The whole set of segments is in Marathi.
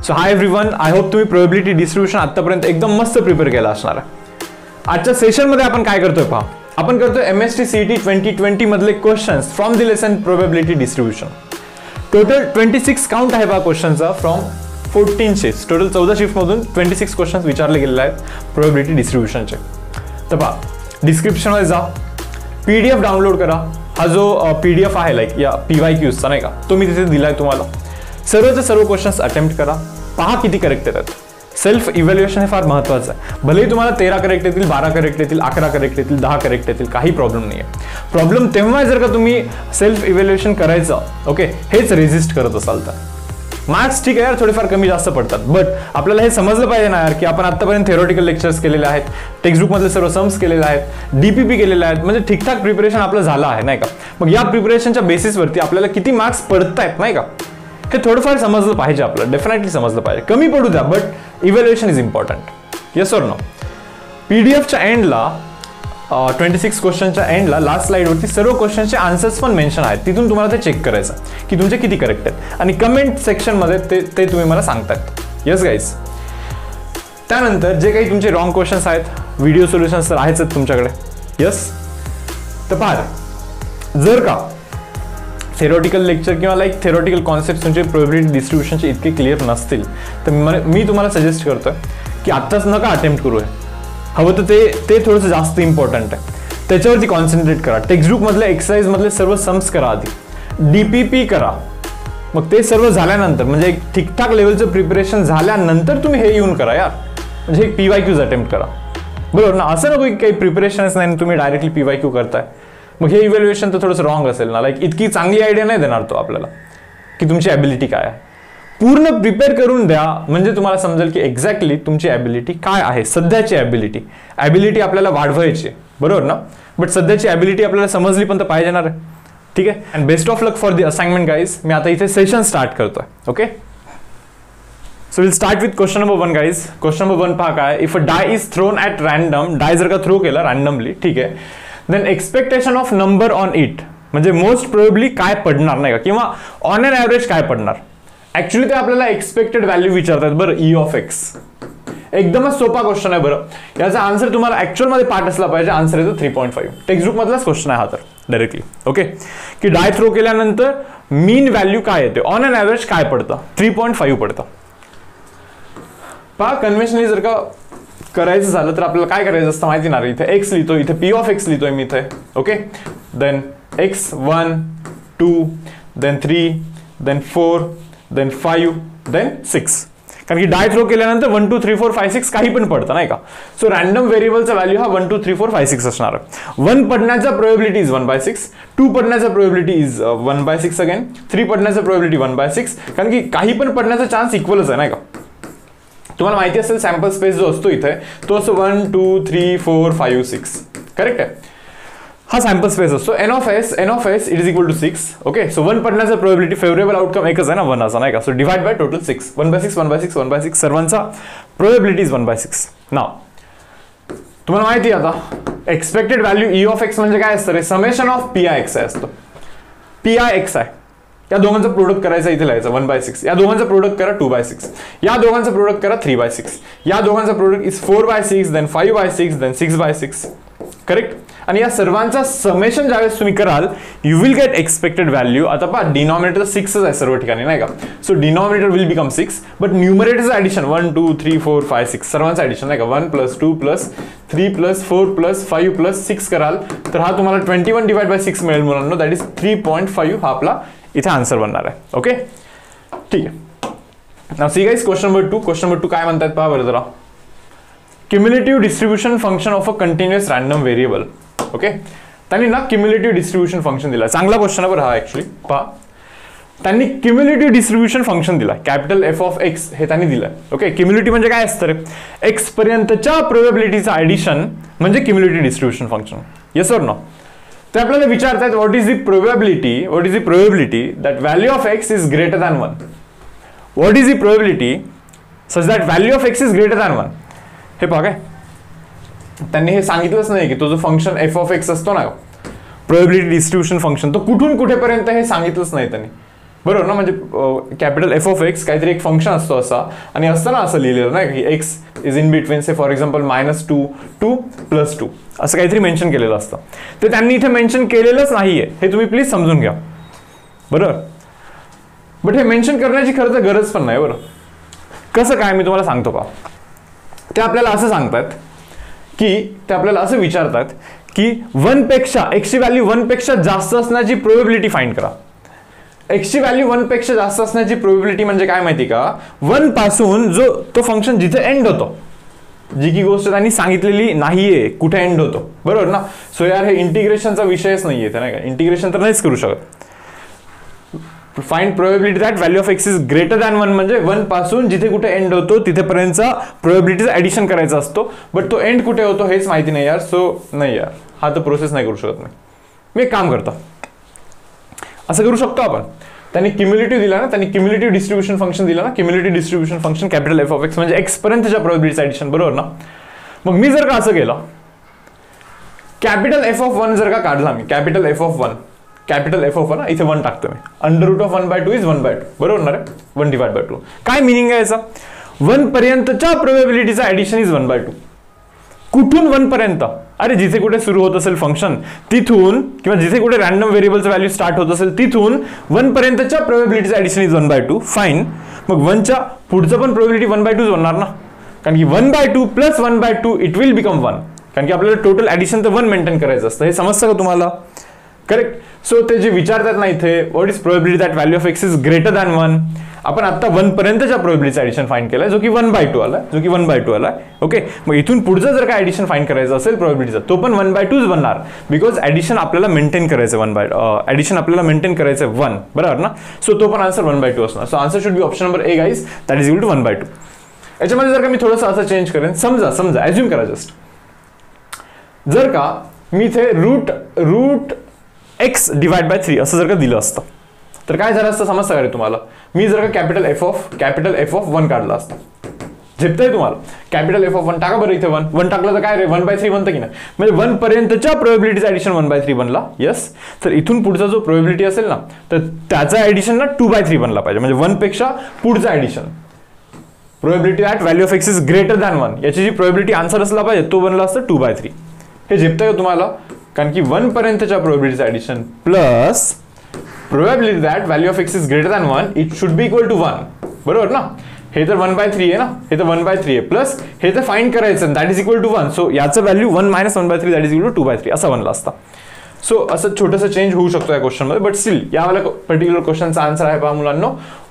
So hi everyone, I hope तुम्ही प्रोबॅबिलिटी डिस्ट्रीब्युशन आतापर्यंत एकदम मस्त प्रिपेअर केला असणार आहे. आजच्या सेशनमध्ये आपण काय करतोय पहा, आपण करतोय MST CET 2020 मधले questions from the lesson probability distribution. Total 26 count आहे पहा क्वेश्चनचा फ्रॉम 14 शिफ्ट. टोटल 14 शिफ्ट मधून 26 क्वेश्चन्स विचारले गेलेले आहेत प्रोबॅबिलिटी डिस्ट्रीब्युशनचे. तर पहा, डिस्क्रिप्शनमध्ये जा, PDF डाउनलोड करा. हा जो PDF आहे लाईक या PYQचा नाही का, तो मी तिथे दिलाय तुम्हाला. सर्वचे सर्व क्वेश्चन्स अटेम्प्ट करा, पहा किती करेक्ट येतात. सेल्फ इव्हॅल्युएशन हे फार महत्त्वाचं आहे. भलेही तुम्हाला 13 करेक्ट येतील, 12 करेक्ट येतील, 11 करेक्ट येतील, 10 करेक्ट येतील, काही प्रॉब्लेम नाही आहे. प्रॉब्लेम तेव्हा आहे जर का तुम्ही सेल्फ इव्हॅल्युएशन करायचं ओके हेच रेजिस्ट करत असाल तर. मार्क्स ठीक आहे यार, थोडेफार कमी जास्त पडतात, बट आपल्याला हे समजलं पाहिजे ना यार की आपण आतापर्यंत थेरोटिकल लेक्चर्स केलेले आहेत, टेक्स्टबुकमधले सर्व सम्स केलेले आहेत, DPP केलेले आहेत, म्हणजे ठीकठाक प्रिपरेशन आपलं झालं आहे नाही का. मग या प्रिपरेशनच्या बेसिसवरती आपल्याला किती मार्क्स पडत आहेत नाही का, हे थोडंफार समजलं पाहिजे आपल्याला. डेफिनेटली समजलं पाहिजे, कमी पडू द्या, but evaluation is important. Yes or no. PDFच्या एंडला 26 क्वेश्चनच्या एंडला लास्ट स्लाइडवरती सर्व क्वेश्चनचे आन्सर्स पण मेन्शन आहेत. तिथून तुम्हाला ते चेक करायचं की तुमचे किती करेक्ट आहेत आणि कमेंट सेक्शनमध्ये ते तुम्ही मला सांगतायत. Yes guys. त्यानंतर जे काही तुमचे रॉंग क्वेश्चन्स आहेत, व्हिडिओ सोल्युशन्स तर आहेच तुमच्याकडे. येस. तर पहा, जर का थेरोटिकल लेक्चर किंवा लाईक थेरोटिकल कॉन्सेप्ट तुमचे प्रोबॅबिलिटी डिस्ट्रीब्युशनचे इतके क्लिअर नसतील तर मी तुम्हाला सजेस्ट करतोय की आत्ताच नका अटेम्प्ट करू. हवं तर ते थोडंसं जास्त इम्पॉर्टंट आहे, त्याच्यावरती कॉन्सन्ट्रेट करा. टेक्स्टबुकमधले एक्सरसाइजमधले सर्व सम्स करा आधी, DPP करा. मग ते सर्व झाल्यानंतर म्हणजे एक ठीकठाक लेवलचं प्रिपरेशन झाल्यानंतर तुम्ही हे येऊन करा यार, म्हणजे एक PYQs अटेम्प्ट करा. बरोबर ना. असं नको की काही प्रिपरेशनच नाही तुम्ही डायरेक्टली PYQ करताय, मग हे इव्हॅल्युएशन तर थोडंसं रॉंग असेल ना. लाईक इतकी चांगली आयडिया नाही देणार तो आपल्याला की तुमची ॲबिलिटी काय आहे. पूर्ण प्रिपेअर करून द्या म्हणजे तुम्हाला समजेल की एक्झॅक्टली तुमची ॲबिलिटी काय आहे. सध्याची ॲबिलिटी आपल्याला वाढवायची आहे, बरोबर ना. बट सध्याची ॲबिलिटी आपल्याला समजली पण तर पाहिजे ना रे. ठीक आहे. And best of luck for the assignment guys. मी आता इथे सेशन स्टार्ट करतोय. Okay. So will start with question number 1 guys. Question number 1 पहा काय. If a die is thrown at random, die जर का थ्रो केला रॅन्डमली, ठीक आहे, then expectation of number on it म्हणजे मोस्ट प्रोबेबली काय पडणार नाही का, किंवा ऑन एन ॲव्हरेज काय पडणार. ऍक्च्युली ते आपल्याला एक्सपेक्टेड व्हॅल्यू विचारतात. बरं, E(x). एकदमच सोपा क्वेश्चन आहे. बरं, याचा आन्सर तुम्हाला ऍक्च्युअल मध्ये पाठ असला पाहिजे. आन्सर येतो 3.5. टेक्स्टबुक मधलाच क्वेश्चन आहे हा तर डायरेक्टली. ओके. की डाय थ्रो केल्यानंतर मीन व्हॅल्यू काय येते, ऑन एन ॲव्हरेज काय पडतं, 3.5 पडतं. पहा, कन्व्हेन्शनली जर का करायचं झालं तर आपल्याला काय करायचं असतं माहिती ना. इथे x लिहितो, इथे P(x) लिहितोय मी इथे. Okay. Then x 1 2 then 3 then 4 then 5 then 6. कारण की डाय थ्रो केल्यानंतर 1 2 3 4 5 6 काही पण पडतं नाही का. सो रॅन्डम व्हेरिएबलचा व्हॅल्यू हा 1 2 3 4 5 6 असणार. 1 पडण्याचा प्रोबॅबिलिटी इज 1/6, 2 पडण्याचा प्रोबॅबिलिटी इज 1/6 अगेन, 3 पडण्याचा प्रोबॅबिलिटी 1/6. कारण की काही पण पडण्याचा चान्स इक्वलच आहे नाही का. तुम्हाला माहिती असेल सॅम्पल स्पेस जो असतो इथे तो असतो 1 2 3 4 5 6. करेक्ट आहे. हा सॅम्पल स्पेस असतो. N of S it is equal to 6. Okay. So 1 पडण्याचा प्रोबॅबिलिटी फेवरेबल आउटकम एकच आहे ना, 1 असा नाही का. So divide by total 6. 1/6 1/6 1/6 सर्वांचा प्रोबॅबिलिटी इज 1/6. नाव तुम्हाला माहिती आहे आता एक्सपेक्टेड व्हॅल्यू E(x) म्हणजे काय असतं रे, समेशन ऑफ PIX असतो. PIX आहे, या दोघांचं प्रोडक्ट करायचं, इथे लिहायचं 1/6. या दोघांचं प्रोडक्ट करा 2/6. या दोघांचं प्रोडक्ट करा 3/6. या दोघांचं product is 4/6 then 5/6 then 6/6. Correct. आणि या सर्वांचा समेशन ज्यावेळेस तुम्ही कराल you will get expected value. आता पहा, डिनॉमिनेटर 6 आहे सर्व ठिकाणी नाही का. So denominator will become 6, but न्यूमरेटरचं ऍडिशन 1 2 3 4 5 6 सर्वांचं ऍडिशन नाही का. 1 + 2 + 3 + 4 + 5 + 6 कराल तर हा तुम्हाला 21 डिवाइड बाय 6 मिळेल मुलांना. That is 3.5. हा आपला इथे आन्सर बनणार आहे. ओके. ठीक आहे. Now see guys, question number 2. Question number 2 काय म्हणतात पहा बरं जरा. Cumulative distribution function of a continuous random variable. Okay. त्यांनी ना क्युम्युलेटिव्ह डिस्ट्रीब्युशन फंक्शन दिला. चांगला क्वेश्चन आहे बरं हा. ऍक्च्युली पहा, त्यांनी क्युम्युलेटिव्ह डिस्ट्रीब्युशन फंक्शन दिला. कॅपिटल F(x) हे त्यांनी दिलं. ओके. क्युम्युलेटिव्ह म्हणजे काय असतं रे, x पर्यंतच्या प्रोबॅबिलिटीचं ऍडिशन म्हणजे cumulative distribution function. Yes or no. ते आपल्याला विचारतात what is the probability that value of x is greater than 1. What is the probability such that value of x is greater than 1. हे पहा काय, त्यांनी हे सांगितलंच नाही की तो जो फंक्शन F(x) असतो ना, प्रोबॅबिलिटी डिस्ट्रीब्युशन फंक्शन, तो कुठून कुठेपर्यंत हे सांगितलंच नाही त्यांनी. बरोबर ना, म्हणजे कॅपिटल एफ ऑफ एक्स काहीतरी एक फंक्शन असतो असा, आणि असताना असं लिहिलेलं नाही की X is in between say for example -2 to +2 असं काहीतरी मेन्शन केलेलं असतं. ते त्यांनी इथे मेन्शन केलेलंच नाहीये, हे तुम्ही प्लीज समजून घ्या. बरोबर, बट हे मेन्शन करण्याची खरं तर गरज पण नाही. बरं, कसं काय मी तुम्हाला सांगतो पहा. ते आपल्याला असं सांगतात की ते आपल्याला असं विचारतात की 1 पेक्षा एक्सची व्हॅल्यू 1 पेक्षा जास्त असण्याची प्रोबॅबिलिटी फाइंड करा. एक्सची व्हॅल्यू 1 पेक्षा जास्त असण्याची प्रोबॅबिलिटी म्हणजे काय माहिती का, 1 पासून जो तो फंक्शन जिथे एंड होतो, जी की गोष्ट त्यांनी सांगितलेली नाहीये कुठे एंड होतो. बरोबर ना. सो यार हे इंटिग्रेशनचा विषयच नाहीये, नाही का, इंटिग्रेशन तर नाहीच करू शकत. Find probability that value of x is greater than 1 म्हणजे 1 पासून जिथे कुठे एंड होतो तिथेपर्यंतचा प्रोबॅबिलिटीचा ऍडिशन करायचा असतो. बट तो एंड कुठे होतो हेच माहिती नाही यार. सो नाही यार, हा तर प्रोसेस नाही करू शकत मी एक काम करतो, असं करू शकतो आपण. त्यांनी क्युम्युलेटिव्ह दिला ना, त्यांनी क्युम्युलेटिव्ह डिस्ट्रीब्युशन फंक्शन दिला ना, cumulative distribution function capital F of X म्हणजे एक्स पर्यंतच्या प्रोबॅबिलिटीचं ऍडिशन. बरोबर ना. मग मी जर का असं केलं, कॅपिटल एफ ऑफ 1 जर का काढला मी, कॅपिटल एफ ऑफ 1 इथे 1 टाकतो मी, √(1/2 इज 1/2. बरोबर ना रे, 1/2. काय मिनिंग आहे याचा, 1 पर्यंतच्या प्रोबॅबिलिटीचा ऍडिशन इज 1/2. कुठून 1 पर्यंत, अरे जिथे कुठे सुरू होत असेल फंक्शन तिथून, किंवा जिथे कुठे रॅन्डम व्हेरिएबलचं व्हॅल्यू स्टार्ट होत असेल तिथून 1 पर्यंतच्या प्रोबॅबिलिटीचं ऍडिशन इज 1/2. फाईन. मग 1च्या पुढचं पण प्रोबॅबिलिटी 1/2 होणार ना, कारण की 1/2 + 1/2 इट विल बिकम 1, कारण की आपल्याला टोटल ऍडिशन तर 1 मेंटेन करायचं असतं. हे समजतं का तुम्हाला. करेक्ट. सो ते जे विचारतात ना इथे, what is probability that value of x is greater than 1, आपण आता 1 पर्यंतच्या प्रोबॅबिलिटीचं ऍडिशन फाइंड केलाय, जो की 1/2 आलाय. ओके. मग इथून पुढचं जर का ऍडिशन फाइंड करायचं असेल प्रोबॅबिलिटीचं, तो पण 1/2 बनणार, बिकॉज ऍडिशन आपल्याला मेंटेन करायचं 1. बरोबर ना. सो तो पण आन्सर 1/2 असणार. So answer should be option number A guys, that is equal to 1/2. याच्यामध्ये जर का मी थोडंसं असं चेंज करेन, समजा ऍज्युम करा जस्ट, जर का मी इथे रूट x डिवाइड बाय 3 असं जर का दिलं असतं तर काय झालं असतं समजतं का रे तुम्हाला. मी जर का कॅपिटल एफ ऑफ 1 काढला असतं, झेपतंय तुम्हाला. कॅपिटल एफ ऑफ 1 टाका बरं इथे, 1 टाकलं तर काय रे 1/3 बनतं की नाही, म्हणजे 1 पर्यंतच्या प्रोबॅबिलिटीचं ऍडिशन 1/3 बनला. यस. तर इथून पुढचा जो प्रोबॅबिलिटी असेल ना, तर त्याचा ऍडिशन ना 2/3 बनला पाहिजे, म्हणजे 1 पेक्षा पुढचा addition. Probability that value of x is greater than 1 याची जी प्रोबॅबिलिटी आन्सर असला पाहिजे तो बनला असतं 2/3. हे झेपतंय का तुम्हाला, कारण की 1 पर्यंतच्या प्रोबॅबिलिटीचं addition plus probability that value of x is greater than 1 it should be equal to 1. बरोबर ना. हे तर 1/3 आहे ना, हे तर 1/3 आहे, प्लस हे तर फाइंड करायचं, that is equal to 1. So याचं value 1 - 1/3 that is equal to 2/3 असा बनला असता. सो असं छोटंसं चेंज होऊ शकतो या क्वेश्चनमध्ये, बट स्टील यावाला पर्टिक्युलर क्वेश्चनचा आन्सर आहे पहा मुलांनो,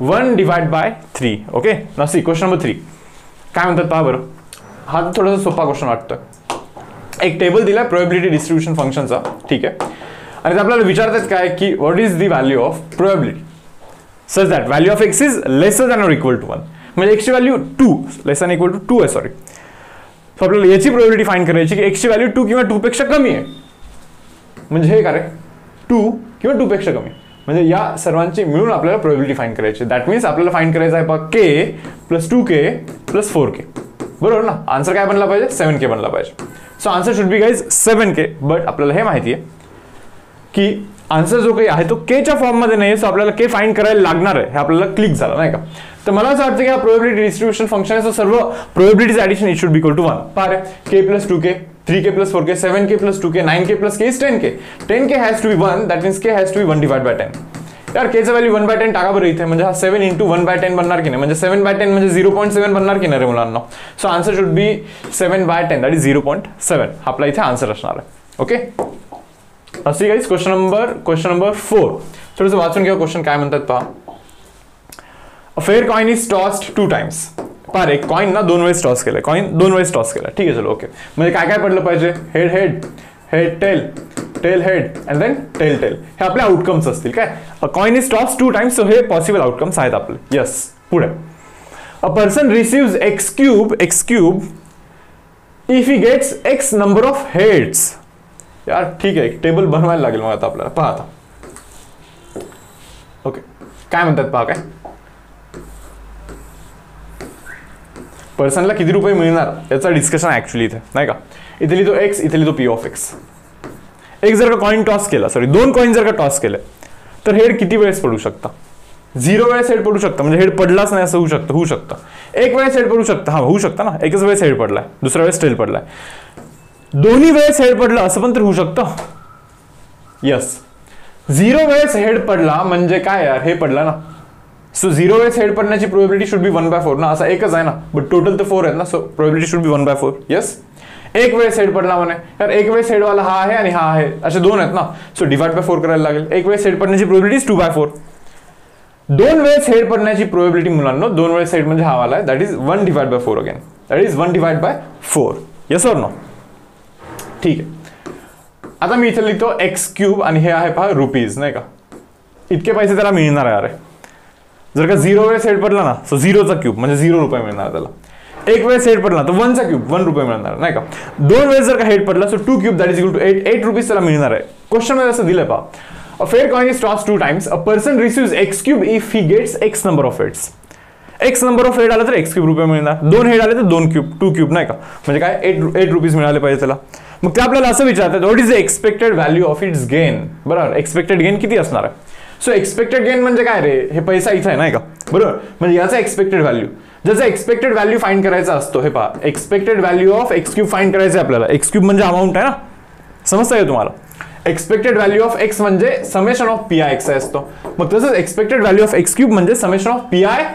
1/3. ओके. नसी क्वेश्चन नंबर 3 काय म्हणतात पहा बरं. हा तर थोडासा सोपा क्वेश्चन वाटतोय. एक टेबल दिलाय प्रोबॅबिलिटी डिस्ट्रीब्युशन फंक्शनचा, ठीक आहे, आणि ते आपल्याला विचारतात काय की what is the value of probability such that value of x is lesser than or equal to 1, म्हणजे एक्सची value 2 less than equal to 2 आहे, सॉरी. सो आपल्याला याची प्रोबॅबिलिटी फाइंड करायची की एक्सची व्हॅल्यू 2 किंवा 2 पेक्षा कमी आहे, म्हणजे हे काय 2 किंवा 2 पेक्षा कमी, म्हणजे या सर्वांची मिळून आपल्याला प्रोबॅबिलिटी फाइंड करायची. दॅट मीन्स आपल्याला फाइंड करायचं आहे पहा k + 2k + 4k. बरोबर ना. आन्सर काय बनला पाहिजे, 7k बनला पाहिजे. So answer should be guys 7k. But आपल्याला हे माहिती आहे की आन्सर जो काही आहे तो k च्या फॉर्ममध्ये नाही, सो आपल्याला k फाइंड करायला लागणार आहे, हे आपल्याला क्लिक झालं नाही का. तर मला असं वाटतं की हा प्रोबॅबिलिटी डिस्ट्रीब्युशन फंक्शन आहे, सो सर्व प्रोबॅबिलिटीचं addition it should be equal to 1. पारे k + 2k 3k + 4k 7k + 2k 9k + k is 10k. 10k has to be 1, that means k has to be 1/10. यार k चं व्हॅल्यू 1/10 टाका बरं इथे, म्हणजे हा 7 × 1/10 बनणार की नाही, म्हणजे 7/10 म्हणजे 0.7 बनणार की नाही रे मुलांना. So answer should be 7/10 that is 0.7. आपला इथे आन्सर असणार आहे. ओके. असे गाईज क्वेश्चन नंबर 4 थोडंसं वाचून घ्या. क्वेश्चन काय म्हणतात पहा. A fair coin is tossed 2 times. पार एक कॉइन ना 2 वेळेस टॉस केलं, कॉइन 2 वेळेस टॉस केला, ठीक आहे चलो. ओके. म्हणजे काय काय पडलं पाहिजे, head tail head and then tail. हे आपले आउटकम्स असतील काय. A coin is toss 2 times, so हे पॉसिबल आउटकम्स आहेत आपले. यस. पुढे. A person receives x cube if he gets x number of heads. यार ठीक आहे, टेबल बनवायला लागेल मग आता आपल्याला. पहा आता. ओके. काय म्हणतात पहा. काय पर्सनला किती रुपये मिळणार याचा डिस्कशन ऍक्च्युअली इथे नाही का. इथे लिहितो x, इथे लिहितो p ऑफ x. एक जर का कॉइन टॉस केला, सॉरी 2 कॉइन जर का टॉस केले तर हेड किती वेळेस पडू शकता. 0 वेळेस हेड पडू शकतं, म्हणजे हेड पडलाच नाही असं होऊ शकतं. 1 वेळेस हेड पडू शकतं, हा होऊ शकतं ना, एकच वेळेस हेड पडलाय, दुसऱ्या वेळेस टेल पडलाय. दोन्ही वेळेस हेड पडलं असं पण तर होऊ शकतं. यस, 0 वेळेस हेड पडला म्हणजे काय यार, हे पडला ना. सो 0 वेळेस हेड पडण्याची प्रोबेबिलिटी शुड बी 1/4 ना, असा एकच आहे ना, बट टोटल तर 4 आहेत ना, so probability should be 1/4. Yes, 1 वेळेस हेड पडला म्हणे, तर 1 वेळेस हेड वाला हा आहे आणि हा आहे, असे 2 आहेत ना, सो डिवाइड बाय 4 करायला लागेल. 1 वेळेस हेड पडण्याची प्रोबेबिलिटी 2/4. 2 वेळेस हेड पडण्याची प्रोबेबिलिटी मुलांनो, 2 वेळेस हेड म्हणजे हा वाला आहे, that is 1 divide by 4 again, that is 1 divide by 4. Yes or no? ठीक आहे. आता मी इथे लिहितो x³ आणि हे आहे पहा रुपीज, नाही का, इतके पैसे त्याला मिळणार आहे. अरे जर का 0 वेळेस हेड पडला ना, सो 0चा क्यूब म्हणजे 0 रुपये मिळणार त्याला. 1 वेळेस हेड पडला तर 1चा क्यूब 1 रुपये मिळणार, नाही का. 2 वेळेस जर का हेड पडला so 2 cube that is equal to 8 rupees त्याला मिळणार आहे. क्वेश्चन मध्ये असं दिलंय पहा, a fair coin is tossed 2 times, a person receives x³ if he gets x number of heads. x number of head आला तर x³ रुपये मिळणार, 2 हेड आले तर 2 क्यूब, नाही का, म्हणजे काय 8 रुपीज मिळाले पाहिजे त्याला. मग ते आपल्याला असं विचारतात, what is the expected value of its gain. बरोबर, एक्सपेक्टेड गेन किती असणार आहे. सो एक्सपेक्टेड गेन म्हणजे काय रे, हे पैसा इथं आहे, नाही का, बरोबर, म्हणजे याचा एक्सपेक्टेड व्हॅल्यू. ज्याचा एक्सपेक्टेड व्हॅल्यू फाइंड करायचा असतो, हे पहा, expected value of x³ find करायचं आहे आपल्याला. x³ म्हणजे अमाऊंट आहे ना, समजतं का तुम्हाला. एक्सपेक्टेड व्हॅल्यू ऑफ x म्हणजे समेशन ऑफ PIXI असतो. मग तसंच एक्सपेक्टेड व्हॅल्यू ऑफ x³ म्हणजे समेशन ऑफ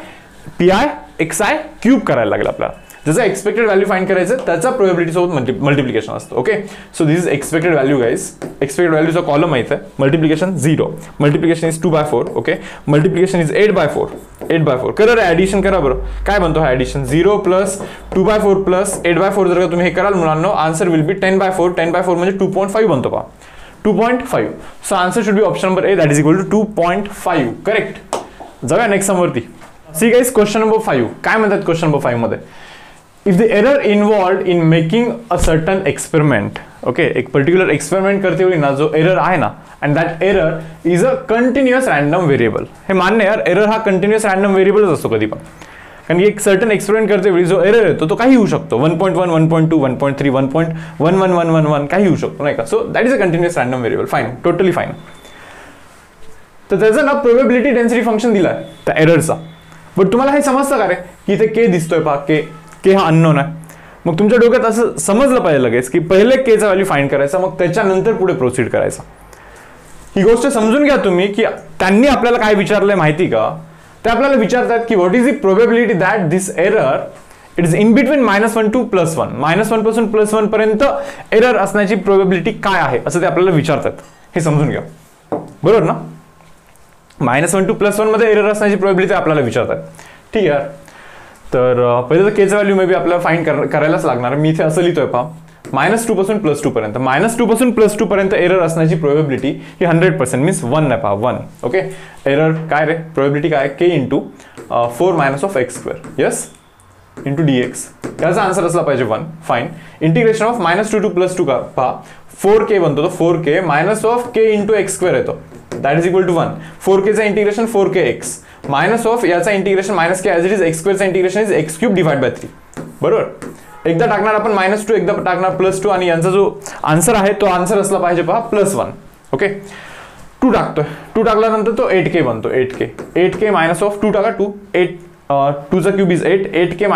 PIXI क्यूब करायला लागेल आपल्याला. जसं एक्सपेक्टेड व्हॅल्यू फाइंड करायचं त्याचा प्रोबेबिलिटी सोबत मल्टिप्लिकेशन असतं. Okay, so this is expected value guys. Expected व्हॅल्यूचा कॉलम माहिती आहे, multiplication 0, multiplication is 2/4. Okay, multiplication is 8/4. करा रे ऍडिशन करा बरं, काय बनतो हा ऍडिशन, 0 प्लस 2/4 प्लस 8/4. जर का तुम्ही हे कराल मुलांनो, आन्सर विल बी 10/4. 10/4 म्हणजे 2.5 बनतो पहा, 2.5. So answer should be option number A, that is equal to 2.5. Correct. जाऊया नेक्स्ट समवरती. सी गाइज, क्वेश्चन नंबर 5 काय म्हणतात. क्वेश्चन नंबर 5 मध्ये, if the error involved in making a certain experiment, okay, एक पर्टिक्युलर एक्सपेरिमेंट करते वेळी ना जो एरर आहे ना, and that error is a continuous random variable. हे मान्य यार, एरर हा कंटिन्युअस रॅन्डम व्हेरिएबलच असतो कधी पण, कारण की एक सर्टन एक्सपेरिमेंट करते वेळी जो एरर येतो तो काही होऊ शकतो, 1.1, 1.2, 1.3, 1.11111 काही होऊ शकतो, नाही का. So that is a continuous random variable. Fine, totally fine. तर त्याचा ना प्रोबेबिलिटी डेन्सिटी फंक्शन दिलाय त्या एररचा. बट तुम्हाला हे समजतं का रे, की इथे के दिसतोय पहा, के हा अननोन आहे. मग तुमच्या डोक्यात असं समजलं पाहिजे लगेच की पहिले केचा व्हॅल्यू फाइंड करायचा, मग त्याच्यानंतर पुढे प्रोसीड करायचा. ही गोष्ट समजून घ्या तुम्ही, की त्यांनी आपल्याला काय विचारलंय माहिती का. ते आपल्याला विचारतात की what is the probability that this error it is in between -1 to +1. -1 पासून +1 पर्यंत एरर असण्याची प्रोबेबिलिटी काय आहे असं ते आपल्याला विचारतात. हे समजून घ्या, बरोबर ना. -1 to +1 मध्ये एरर असण्याची प्रोबेबिलिटी आपल्याला विचारतात. ठीक आहे. तर पहिले तर केचं व्हॅल्यू मे बी आपल्याला फाइंड करायलाच लागणार. मी इथे असं लिहितोय पहा, -2 पासून +2 पर्यंत, -2 पासून +2 पर्यंत एरर असण्याची प्रोबेबिलिटी ही 100% मीन्स 1 आहे पहा, 1. ओके, एरर काय रे, प्रोबेबिलिटी काय, k into 4 - x², yes, into dx. याचा आन्सर असला पाहिजे 1. फाईन. इंटिग्रेशन ऑफ -2 to +2 का पहा, 4k बनतो, तो 4k minus of k into x² येतो, that is equal to 1. 4k चा इंटिग्रेशन 4kx मायनस ऑफ याचा integration -k as it is x² चा integration is x³ divide by 3. बरोबर. एकदा टाकणार आपण -2, एकदा टाकणार +2 आणि यांचा जो आन्सर आहे तो आन्सर असला पाहिजे पहा +1. ओके, 2 टाकतोय, 2 टाकल्यानंतर तो 8k बनतो, 8k मायनस ऑफ 2 टाका, 2 चा क्यूब इज 8,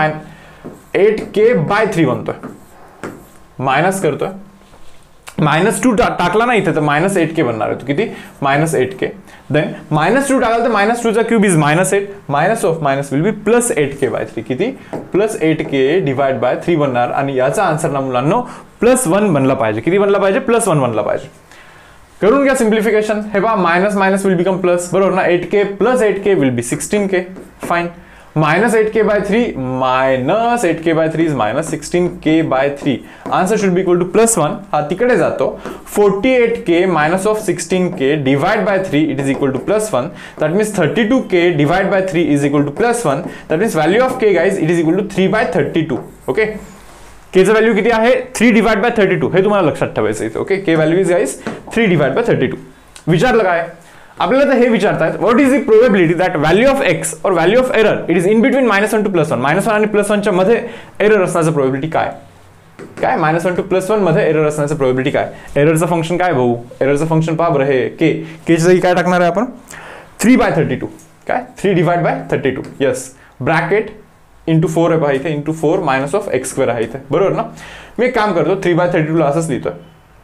8k बाय 3 बनतोय, मायनस करतोय, -2 टाकला ना इथे तर -8k बनणार आहे, तो किती, -8k. देन -2 टाकाल तर -2 चा cube is -8, minus of minus will be +8k by 3, किती, +8k डिवाइड बाय 3 बनणार. आणि याचा आन्सर ना मुलांनो +1 बनला पाहिजे. किती बनला पाहिजे, +1 बनला पाहिजे. करून घ्या सिम्प्लिफिकेशन. हे पहा, minus minus will become plus, बरोबर ना. 8k + 8k will be 16k. Fine. -8k by 3 minus 8k by 3 is -16k by 3. Answer should be equal to +1. हा तिकडे जातो. 48k minus of 16k divide bye 3 it is equal to +1. That means 32k of bye 3 इज equal to +1. That means value of k guys it is equal to 3/32. Okay, केचं व्हॅल्यू किती आहे, 3 डिवाइड बाय 32. हे तुम्हाला लक्षात ठेवायचं आहे. Okay, k value is guys 3 divide by 32. विचारलं काय आपल्याला, तर हे विचारतात what is the probability that value of x or value of error it is in between -1 to +1. -1 आणि +1 च्या मध्ये एरर असण्याचं प्रोबेबिलिटी काय, काय -1 to +1 मध्ये एरर असण्याचं प्रोबेबिलिटी काय. एररचं फंक्शन काय भाऊ, एररचं फंक्शन पहा बरं, हे के ची जागी काय टाकणार आहे आपण, 3/32. काय 3 divide by 32. Yes, bracket into 4 आहे पहा इथे, into 4 minus of x square आहे इथे, बरोबर ना. मी एक काम करतो 3/32 ला असंच लिहितोय,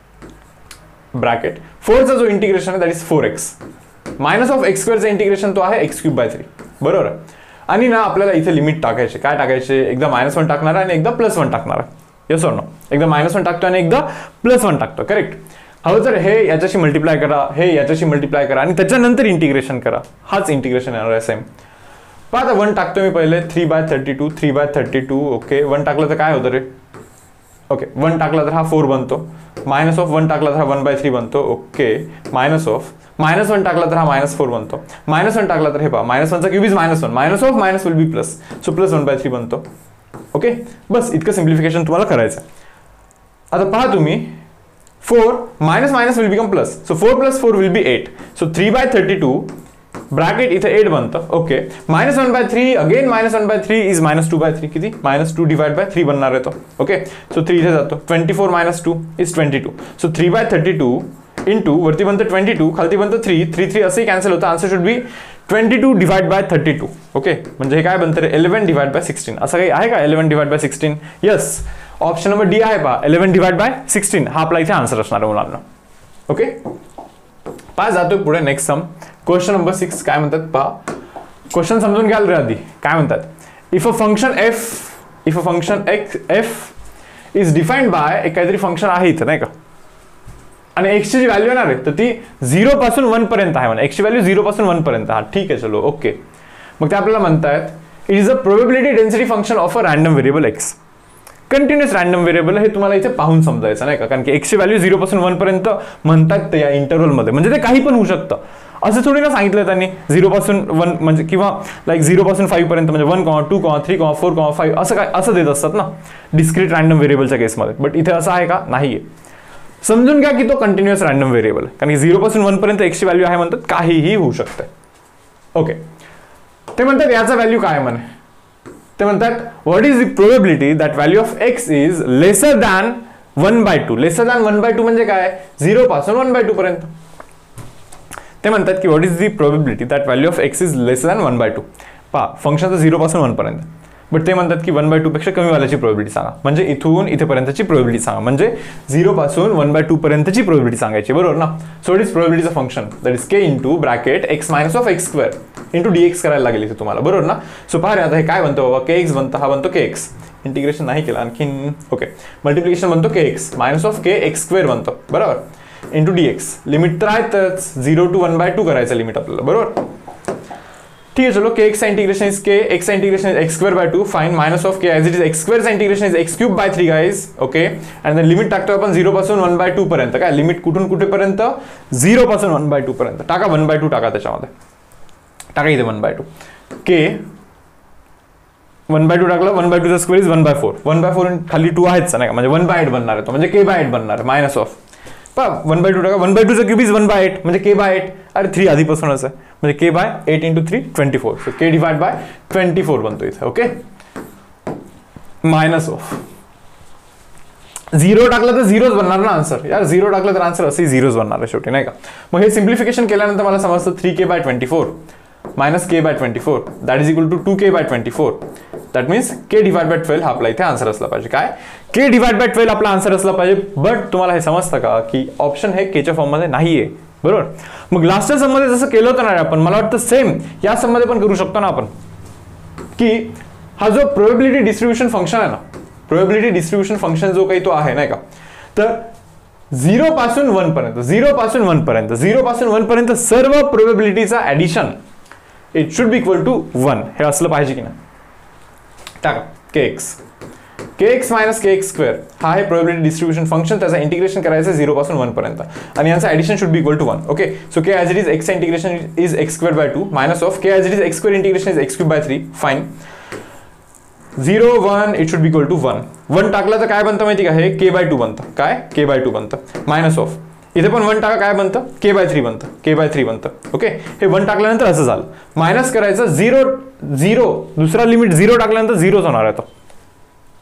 ब्रॅकेट 4चा जो इंटिग्रेशन आहे that is 4x minus of x स्क्वेअरचा इंटिग्रेशन तो आहे x³/3, बरोबर आहे. आणि ना आपल्याला इथे लिमिट टाकायचे, काय टाकायचे, एकदा -1 टाकणार आणि एकदा +1 टाकणार. येस ऑर नो, एकदा -1 टाकतो आणि एकदा +1 टाकतो, करेक्ट. हवं तर हे याच्याशी मल्टिप्लाय करा, हे याच्याशी मल्टिप्लाय करा आणि त्याच्यानंतर इंटिग्रेशन करा, हाच इंटिग्रेशन येणार आहे सेम. पहा आता 1 टाकतो मी पहिले, 3/32, 3/32. ओके, 1 टाकलं तर काय होतं रे, ओके 1 टाकला तर हा 4 बनतो, मायनस ऑफ 1 टाकला तर हा 1/3 बनतो. ओके, मायनस ऑफ -1 टाकला तर हा -4 बनतो, -1 टाकला तर हे पहा -1चा cube is -1, minus of minus will be plus, so +1/3 बनतो. ओके, बस इतकं सिम्प्लिफिकेशन तुम्हाला करायचं. आता पहा तुम्ही 4 minus minus will become plus, so 4 + 4 will be 8, so 3/32 bracket इथे 8 बनतं. ओके, -1/3 अगेन -1/3 इज -2/3, किती -2 डिवाइड बाय 3 बनणार आहे तो. ओके, सो 3 इथे जातो, 24 - 2 इज 22, सो 3/32 इंटू वरती बनतं 22, खालती बनतं 3, 3 असंही कॅन्सल होतं, answer should be 22 divide by 32. Okay, म्हणजे हे काय बनतं रे, 11 डिवाइड बाय 16. असं काही आहे का 11 divide by 16? Yes, option number D आहे पहा, 11 डिवाइड बाय 16 हा आपला इथे आन्सर असणार आहे मुलांना. ओके, पहा जातोय पुढे नेक्स्ट सम, क्वेश्चन नंबर 6. काय म्हणतात पहा, क्वेश्चन समजून घ्याल रे आधी. काय म्हणतात, if a function f is defined by, एक काहीतरी फंक्शन आहे इथं नाही का, आणि एक्सची जी व्हॅल्यू येणार आहे तर ती 0 पासून 1 पर्यंत आहे म्हणा, एक्सची व्हॅल्यू 0 पासून 1 पर्यंत. हा ठीक आहे, चलो ओके. मग ते आपल्याला म्हणतायत it is a probability density function of a random variable x. Continuous random variable हे तुम्हाला इथे पाहून समजायचं नाही का, कारण की एक्सची व्हॅल्यू 0 पासून 1 पर्यंत म्हणतात या इंटरव्हलमध्ये, म्हणजे ते काही पण होऊ शकतं. असं थोडी ना सांगितलं त्यांनी 0 पासून 1 म्हणजे, किंवा लाईक 0 पासून 5 पर्यंत म्हणजे 1, 2, 3, 4, 5 असं काय असं देत असतात ना डिस्क्रीट रॅन्डम व्हेरिएबलच्या केसमध्ये. बट इथे असं आहे का, नाहीये. समजून घ्या की तो कंटिन्युअस रॅन्डम व्हेरिएबल, कारण की 0 पासून 1 पर्यंत एक्सची व्हॅल्यू आहे म्हणतात, काहीही होऊ शकते. ओके, ते म्हणतात याचा व्हॅल्यू काय म्हणे, ते म्हणतात what is the probability that value of x is lesser than 1/2. Lesser than 1/2 म्हणजे काय, 0 पासून 1/2 पर्यंत. ते म्हणतात की what is the probability that value of x is lesser than 1/2. पहा फंक्शनचं 0 पासून 1 पर्यंत, बट ते म्हणतात की 1/2 पेक्षा कमी वाल्याची प्रोबेबिलिटी सांगा, म्हणजे इथून इथेपर्यंतची प्रोबेबिलिटी सांगा, म्हणजे 0 पासून 1/2 पर्यंतची प्रोबेबिलिटी सांगायची, बरोबर ना. सो इट इज प्रोबेबिलिटीचं function that is k into bracket x minus of x square into dx करायला लागेल इथे तुम्हाला, बरोबर ना. सो पहा रे आता हे काय बनतं बाबा, kx बनतं, हा बनतो kx, इंटिग्रेशन नाही केलं आणखीन. ओके, मल्टिप्लिकेशन बनतो kx मायनस ऑफ kx² बनतो, बरोबर, इंटू dx. लिमिट तर आहेतच, 0 to 1/2 करायचं लिमिट आपल्याला, बरोबर. ठीक आहे, चलो kx integration is k, x integration is x²/2, fine, minus of k as it is x² integration is x³/3 guys. Okay, आणि लिमिट टाकतो आपण 0 पासून 1/2 पर्यंत. काय लिमिट कुठून कुठेपर्यंत, 0 पासून 1/2 पर्यंत. टाका 1/2 टाका त्याच्यामध्ये, टाका इथे 1/2, k 1/2 टाकलं, 1/2 स्क्वेअर इज 1/4, 1/4 खाली 2 आहेच नाही का, म्हणजे 1/8 बनणार आहे तो, म्हणजे k/8 बनणार आहे, मायनस ऑफ 1/2 टाका, 1/2 क्यूब इज 1/8 म्हणजे k/8. अरे 3 आधीपासूनच आहे, म्हणजे k/8 into 3 24, so k divide by 24 बनतो इथे. ओके, मायनस ऑफ 0 टाकलं तर 0च बनणार ना आन्सर, यार 0 टाकलं तर आन्सर असंही 0च बनणार आहे शेवटी नाही का. मग हे सिम्प्लिफिकेशन केल्यानंतर मला समजतं 3k/24 मायनस k/24 that is equal to 2k/24. That means k divide by 12 हा आपला इथे आन्सर असला पाहिजे. काय, k डिवाइड बाय 12 आपला आन्सर असला पाहिजे. बट तुम्हाला हे समजतं का की ऑप्शन हे केच्या फॉर्ममध्ये नाहीये, बरोबर. मग लास्टच्या सम मध्ये जसं केलं होतं ना आपण, मला वाटतं सेम या सम मध्ये पण करू शकतो ना आपण, की हा जो प्रोबेबिलिटी डिस्ट्रीब्युशन फंक्शन आहे ना, प्रोबेबिलिटी डिस्ट्रीब्युशन फंक्शन जो काही तो आहे नाही का, तर 0 पासून 1 पर्यंत, 0 पासून 1 पर्यंत, 0 पासून 1 पर्यंत सर्व प्रोबेबिलिटीचा addition it should be equal to 1 हे असलं पाहिजे की नाही. टाका kx मायनस kx² हा आहे प्रोबेबिलिटी डिस्ट्रीब्युशन फंक्शन, त्याचं इंटिग्रेशन करायचं 0 पासून 1 पर्यंत आणि यांचं addition should be equal to 1. Okay, so k as it is x integration is x²/2 minus of k as it is x² integration is x³/3, fine. 0 1 it should be equal to 1. 1 टाकलं तर काय बनतं माहिती का, हे k/2 बनतं. काय, k/2 बनतं, मायनस ऑफ इथे पण 1 टाका, काय बनतं, k/3 बनतं, k/3 बनतं. ओके, हे 1 टाकल्यानंतर असं झालं, मायनस करायचं 0 0, दुसरा लिमिट 0 टाकल्यानंतर 0च होणार आहे तो.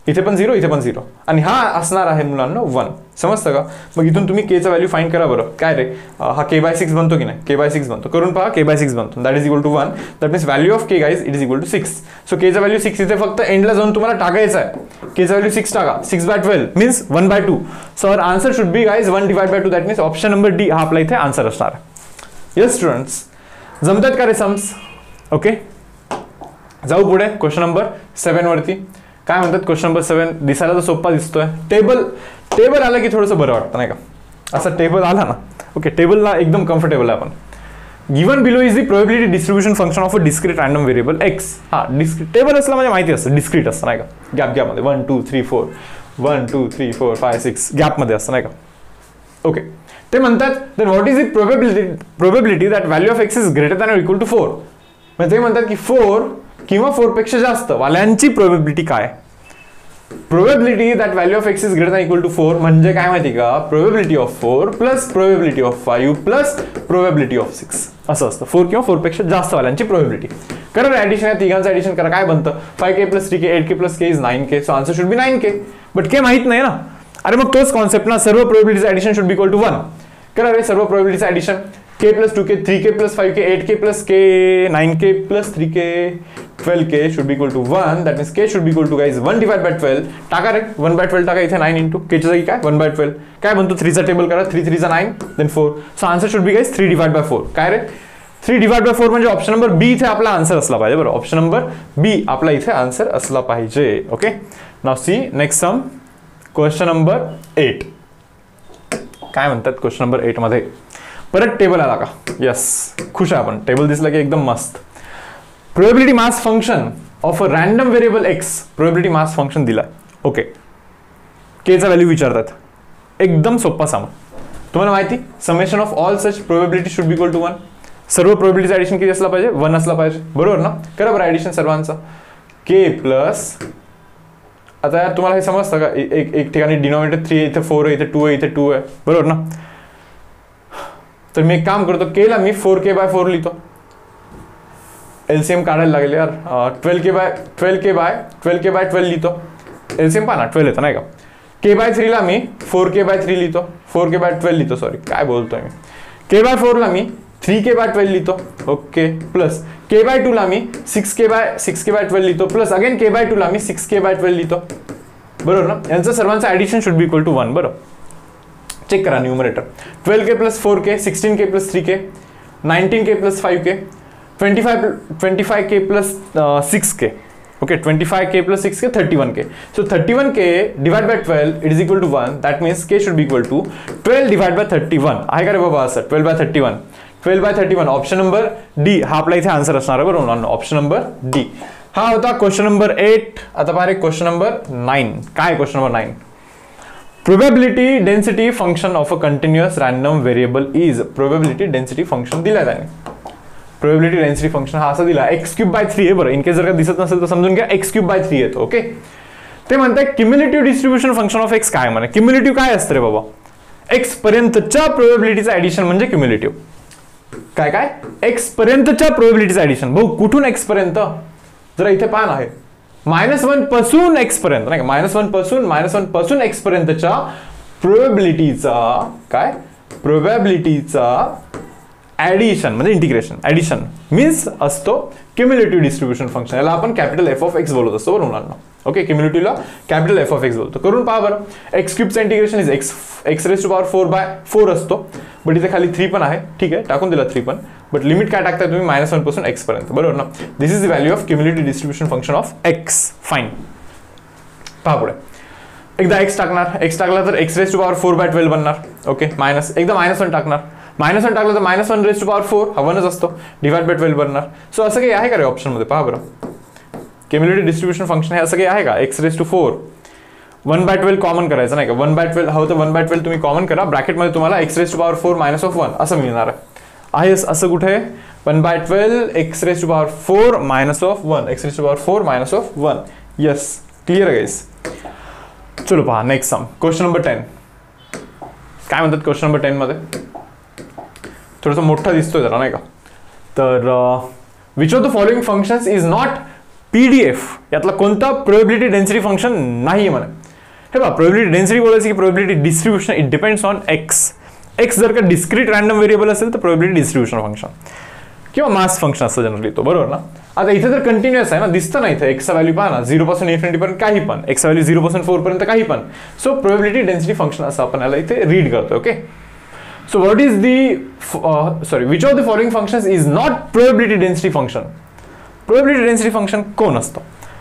इथे पण 0, इथे पण 0, आणि हा असणार आहे मुलांना 1. समजतं का? मग इथून तुम्ही केचा व्हॅल्यू फाइंड करा बरं. काय रे, हा k/6 बनतो की नाही? k/6 बनतो. करून पहा, k/6 बनतो. That is equal to 1. That means value of k guys it is equal to 6. So केचा व्हॅल्यू 6 इथे फक्त एंडला जाऊन तुम्हाला टाकायचं आहे. केचा व्हॅल्यू 6 टाका. 6/12 means 1/2. So our answer should be guys 1/2. That means option number D हा आपला इथे आन्सर असणार आहे. येस स्टुडंट्स, जमतात का रे सम्स? ओके, जाऊ पुढे क्वेश्चन नंबर 7 वरती. काय म्हणतात क्वेश्चन नंबर 7? दिसायला तर सोपा दिसतोय. टेबल आला की थोडंसं बरं वाटतं नाही का? असं टेबल आला ना, ओके, टेबलला एकदम कम्फर्टेबल आहे आपण. Given below is the probability distribution function of a discrete random variable x. हा, टेबल असला म्हणजे माहिती असतं डिस्क्रीट असतं नाही का? गॅपमध्ये 1 2 3 4 1 2 3 4 5 6 गॅपमध्ये असतं नाही का? ओके, ते म्हणतात then what is the probability that value of x is greater than or equal to 4. म्हणजे ते म्हणतात की 4 किंवा 4 पेक्षा जास्त वाल्यांची प्रोबेबिलिटी काय? Probability that value of x is greater than equal to 4 म्हणजे काय माहिती का? Probability of 4 plus probability of 5 plus probability of 6 असं असतं. 4 किंवा 4 पेक्षा जास्त वाल्यांची प्रोबेबिलिटी. करा ऍडिशन, या तिघांचं ऍडिशन करा. काय बनतं? 5k plus 3k 8k plus k is 9k. So answer should be 9k. But k माहित नाही ना. अरे मग तोच कॉन्सेप्ट ना, सर्व प्रोबेबिलिटीचं addition should be equal to 1. करा रे सर्व प्रोबेबिलिटीचं addition. k plus 2k 3k plus 5k 8k plus k 9k plus 3k 12k should be equal to 1. That means k should be equal to guys 1/12. टाका रे 1/12 टाका इथे 9 into k च्या जागी काय 1/12 काय बनतो? 3 चा टेबल करा. 3 3 9 then 4. So answer should be guys 3/4. काय रे 3/4 म्हणजे ऑप्शन नंबर बी इथे आपला आन्सर असला पाहिजे. बरोबर, ऑप्शन नंबर बी आपला इथे आन्सर असला पाहिजे. Okay, now see next sum, question number 8. काय म्हणतात क्वेश्चन नंबर 8 मध्ये? परत टेबल आला का? यस, खुश आहे आपण. टेबल दिसला की एकदम मस्त. Probability mass function of a random variable X. Probability mass function दिला. ओके, केचा व्हॅल्यू विचारतात. एकदम सोपा सम. तुम्हाला माहिती, summation of all such probability should be equal to 1. सर्व प्रोबेबिलिटीचं ऍडिशन किती असला पाहिजे? 1 असला पाहिजे. बरोबर ना? करा बरं ऍडिशन सर्वांचं. के प्लस, आता यार तुम्हाला हे समजतं का? एक ठिकाणी डिनॉमिनेटर 3 आहे, इथे 4 आहे, इथे 2 आहे, इथे 2 आहे. बरोबर ना? तर मी एक काम करतो, केला मी 4k/4 लिहितो. एलसीएम काढायला लागेल यार. 12k/12 लिहितो. एलसीएम पहा ना, 12 येतं नाही का? k/3 ला मी 4k/3 लिहितो. 4k/12 लिहितो, सॉरी काय बोलतोय मी. k/4 ला मी 3k/12 लिहितो. ओके, प्लस k/2 ला मी 6k/12 लिहितो. प्लस अगेन k/2 ला मी 6k/12 लिहितो. बरोबर ना? यांचं सर्वांचं addition should be equal to 1. बरोबर, चेक करा numerator. 12k plus 4k 16k plus 3k 19k plus 5k 25k plus 6k. Okay, 25k plus 6k 31k. So 31k divide by 12 it is equal to 1. That means k should be equal to 12 divide by 31. आहे का रे बाबा असं? 12/31. 12/31 ऑप्शन नंबर डी हा आपला इथे आन्सर असणार आहे. बरोबर, ऑप्शन नंबर डी हा होता क्वेश्चन नंबर 8. आता पहा क्वेश्चन नंबर 9. काय question number 9? Probability density function of a continuous random variable is. Probability density function दिला त्याने. प्रोबेबिलिटी डेन्सिटी फंक्शन हा असा दिला x³/3 आहे. बरं, इनकेस जर का दिसत नसेल तर समजून घ्या x³/3 येतो. ओके, ते म्हणतात cumulative distribution function of X. काय म्हणे क्युम्युलेटिव्ह काय असतं रे बाबा? एक्स पर्यंतच्या प्रोबेबिलिटीचं ऍडिशन म्हणजे क्युम्युलेटिव्ह. काय एक्स पर्यंतच्या प्रोबेबिलिटीचं ऍडिशन. भाऊ कुठून एक्स पर्यंत? जरा इथे पाहा ना, आहे -1 पासून एक्स पर्यंत नाही का? -1 पासून एक्स पर्यंतच्या प्रोबेबिलिटीचा काय? प्रोबेबिलिटीचा ऍडिशन म्हणजे इंटिग्रेशन. ऍडिशन मीन्स असतो क्युम्युलेटिव्ह डिस्ट्रीब्युशन फंक्शन. याला आपण कॅपिटल एफ ऑफ एक्स बोलत असतो. बरोबर मुलांना? ओके, क्युम्युलेटिव्हला कॅपिटल एफ ऑफ एक्स बोलतो. करून पहा बरं. x³ इंटिग्रेशन इज x⁴/4 असतो. बट इथे खाली 3 पण आहे. ठीक आहे, टाकून दिला 3 पण. बट लिमिट काय टाकताय तुम्ही? -1 पासून एक्स पर्यंत. बरोबर ना? This is the value of cumulative distribution function of X. Fine. पहा पुढे. एकदा एक्स टाकणार. एक्स टाकला तर x⁴/12 बनणार. ओके, एकदा -1 टाकणार. -1 टाकलं तर -1⁴ हा 1च असतो. डिवाइड बाय 12 बनणार. सो असं काही आहे का रे ऑप्शन मध्ये? पहा बरं, क्युम्युलेटिव्ह डिस्ट्रीब्युशन फंक्शन हे असं काही आहे का? x⁴ 1/12 कॉमन करायचं नाही का? 1/12 हवं तर 1/12 तुम्ही कॉमन करा. ब्रॅकेटमध्ये तुम्हाला x⁴ -1 असं मिळणार आहे. असं कुठे? 1/12 x⁴ -1 x⁴ -1. Yes, clear guys? चलो पहा नेक्स्ट सम, क्वेश्चन नंबर 10. काय म्हणतात क्वेश्चन नंबर 10 मध्ये? थोडंसं मोठा दिसतोय जरा नाही का? तर which of the following functions is not PDF यातला कोणता प्रोबॅबिलिटी डेन्सिटी फंक्शन नाही म्हणे. हे बघा, प्रोबॅबिलिटी डेन्सिटी बोलायची की probability distribution, it depends on X जर का डिस्क्रीट रॅन्डम व्हेरिएबल असेल तर प्रोबॅबिलिटी डिस्ट्रीब्युशन फंक्शन किंवा मास फंक्शन असं जनरली तो, बरोबर ना. आता इथे जर कंटिन्युअस आहे ना, दिसतं ना इथे एक्सचा व्हॅल्यू पहा ना, 0 पासून इन्फिनिटी पर्यंत काही पण, एक्सचा व्हॅल्यू 0 पासून 4 पर्यंत काही पण. सो प्रोबॅबिलिटी डेन्सिटी फंक्शन असं आपण याला इथे रीड करतो. Okay, so what is the which of the following functions is not probability density function. Probability density function कोण असतं,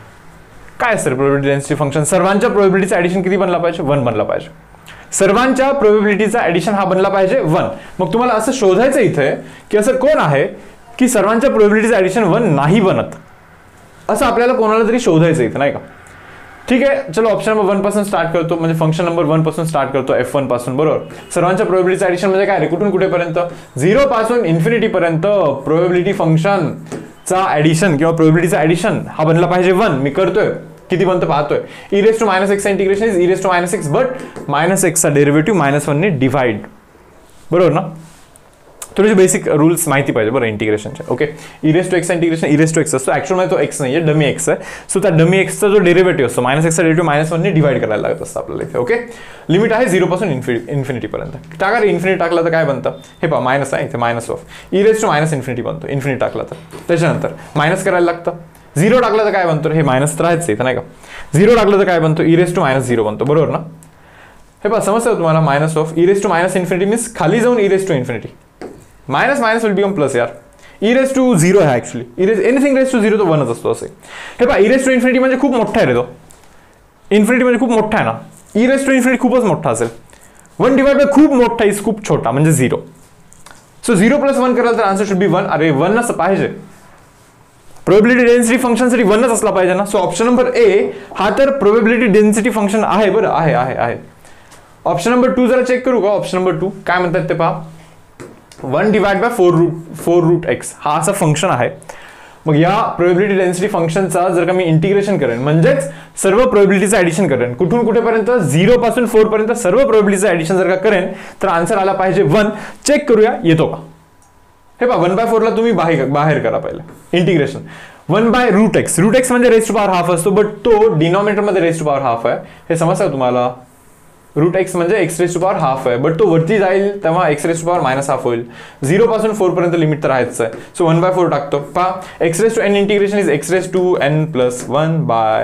काय असतं प्रोबॅबिलिटी डेन्सिटी फंक्शन? सर्वांच्या प्रोबॅबिलिटीचा ऍडिशन किती बनला पाहिजे? 1 बनला पाहिजे. सर्वांच्या प्रोबॅबिलिटीचा ऍडिशन हा बनला पाहिजे 1. मग तुम्हाला असं शोधायचं इथे की असं कोण आहे की सर्वांच्या प्रोबॅबिलिटीचं ऍडिशन 1 नाही बनत, असं आपल्याला कोणाला तरी शोधायचं इथे, नाही का. ठीक आहे, चलो ऑप्शन नंबर 1 पासून स्टार्ट करतो, म्हणजे फंक्शन नंबर 1 पासून स्टार्ट करतो, F1 पासून. बरोबर, सर्वांच्या प्रोबॅबिलिटीचं ऍडिशन म्हणजे काय रे, कुठून कुठेपर्यंत? 0 पासून इन्फिनिटी पर्यंत प्रोबॅबिलिटी फंक्शनचा ऍडिशन किंवा प्रोबॅबिलिटीचा ऍडिशन हा बनला पाहिजे 1. मी करतोय, किती बनतं पाहतोय. e⁻x integration is e⁻x, but -x चा डेरिव्हेटिव्ह -1 ने डिवाइड, बरोबर ना. थोडेसे बेसिक रूल्स माहिती पाहिजे बरं इंटिग्रेशनचे. ओके, e⁻x इंटिग्रेशन e⁻x असतो, ऍक्च्युअल मध्ये तो x नाहीये, डमी x आहे. सो त्या डमी x चा जो डेरिव्हेटिव्ह असतो -x चा डेरिव्हेटिव्ह -1 ने डिवाइड करायला लागत असतं आपल्याला इथे. ओके, लिमिट आहे 0 पासून इन्फिनिटी पर्यंत. टाका रे, इन्फिनिटी टाकला तर काय बनतं? हे पहा, मायनस आहे इथे, मायनस ऑफ e⁻∞ बनतो इन्फिनिटी टाकला तर. त्याच्यानंतर मायनस करायला लागतं. 0 टाकलं तर काय बनतो? हे मायनस तर आहेच इथं, नाही का. 0 टाकलं तर काय बनतो? e⁻⁻0 बनतो, बरोबर ना. हे पहा, समजतं तुम्हाला, मायनस ऑफ e⁻∞ मीन्स खाली जाऊन e⁻∞. Minus minus will become plus यार. e⁻0 आहे ऍक्च्युअली, एनिथिंग रेस टू 0 तो 1च असतो असे. हे पहा, e⁻∞ म्हणजे खूप मोठा आहे रे तो. इन्फिनिटी म्हणजे खूप मोठा आहे ना, e⁻∞ खूपच मोठा असेल. 1 डिवाइड बाय खूप मोठा इज खूप छोटा म्हणजे 0. सो 0 + 1 कराल तर आन्सर शुड बी 1. अरे 1 असं पाहिजे, प्रोबॅबिलिटी डेन्सिटी फंक्शनसाठी 1च असला पाहिजे ना. सो ऑप्शन नंबर ए हा तर प्रोबॅबिलिटी डेन्सिटी फंक्शन आहे. बरं, आहे. ऑप्शन नंबर 2 जरा चेक करू का? ऑप्शन नंबर 2 काय म्हणतात ते पहा. 1 डिवाइड बाय 4 रूट x हा असा फंक्शन आहे. मग या प्रोबॅबिलिटी डेन्सिटी फंक्शनचा जर का मी इंटिग्रेशन करेन, म्हणजेच सर्व प्रोबॅबिलिटीचं ऍडिशन करेन, कुठून कुठेपर्यंत? 0 पासून 4 पर्यंत सर्व प्रोबॅबिलिटीचं ऍडिशन जर का करेन तर आन्सर आला पाहिजे 1. चेक करूया येतो का. हे पहा, 1/4 ला तुम्ही बाहेर करा पहिलं इंटिग्रेशन. 1/√x, √x म्हणजे रेस टू पॉवर हाफ असतो, बट तो डिनॉमिनेटर मध्ये रेस टू पॉवर हाफ आहे. हे समजतं तुम्हाला? √x म्हणजे x raise to power half आहे, बट तो वरती जाईल तेव्हा x रेस टू पॉवर -1/2 होईल. 0 पासून 4 पर्यंत लिमिट तर आहेच आहे. सो 1/4 टाकतो. पहा, x raise to n integration is x raise to n + 1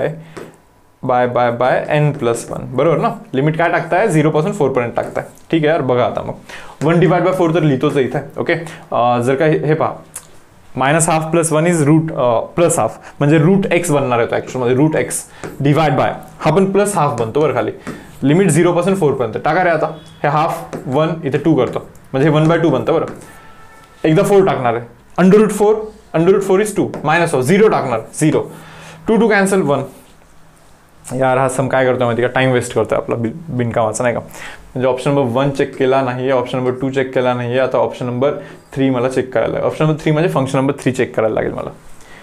by n+1, बरोबर ना. लिमिट काय टाकताय? 0 पासून 4 पर्यंत टाकताय. ठीक आहे यार, बघा आता मग 1 डिवाइड बाय 4 तर लिहितोच इथे. ओके, जर का हे पहा, -1/2 + 1 इज +1/2 म्हणजे √x बनणार आहे तो ऍक्च्युअल मध्ये. √x डिवाइड बाय हा पण +1/2 बनतो बरं खाली. लिमिट 0 पासून 4 पर्यंत टाका रे. आता हे हाफ 1 इथे 2 करतो म्हणजे हे 1/2 बनतं बरं. एकदा 4 टाकणार आहे, √4 इज 2 -0 टाकणार, 0 2 कॅन्सल 1. यार हा सम काय करतोय माहिती का, टाइम वेस्ट करतोय आपला बिनकामाचा, नाही का. म्हणजे ऑप्शन नंबर 1 चेक केला नाहीये, ऑप्शन नंबर 2 चेक केला नाहीये, आता ऑप्शन नंबर 3 मला चेक करायला लागेल. ऑप्शन नंबर 3 म्हणजे फंक्शन नंबर 3 चेक करायला लागेल मला.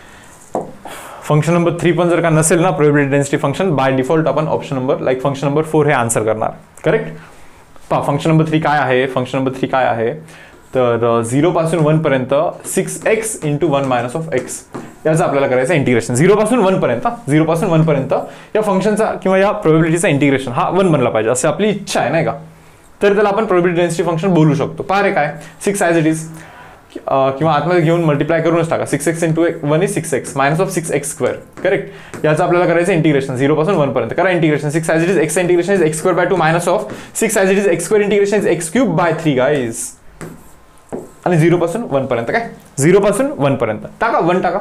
फंक्शन नंबर 3 पण जर का नसेल ना probability density function, by default आपण option number like function number 4 हे आन्सर करणार. करेक्ट. पहा, फंक्शन नंबर 3 काय आहे? फंक्शन नंबर 3 काय आहे तर 0 पासून 1 पर्यंत 6x × 1 - x याचं आपल्याला करायचं इंटिग्रेशन. 0 पासून 1 पर्यंत, 0 पासून 1 पर्यंत या फंक्शनचा किंवा या प्रोबॅबिलिटीचा इंटिग्रेशन हा 1 बनला पाहिजे असं आपली इच्छा आहे, नाही का. तर त्याला आपण प्रोबॅबिलिटी डेन्सिटी फंक्शन बोलू शकतो. पहा रे, काय 6 ॲज इट इज किंवा आतमध्ये घेऊन मल्टिप्लाय करूनच टाका. 6x × 1 is 6x -6x². Correct. याचं आपल्याला करायचं इंटिग्रेशन 0 पासून 1 पर्यंत. करा integration. 6 as it is x integration is x²/2 -6 as it is x² integration is x³ 3 guys. आणि 0 पासून 1 पर्यंत काय? 0 पासून 1 पर्यंत टाका. 1 टाका.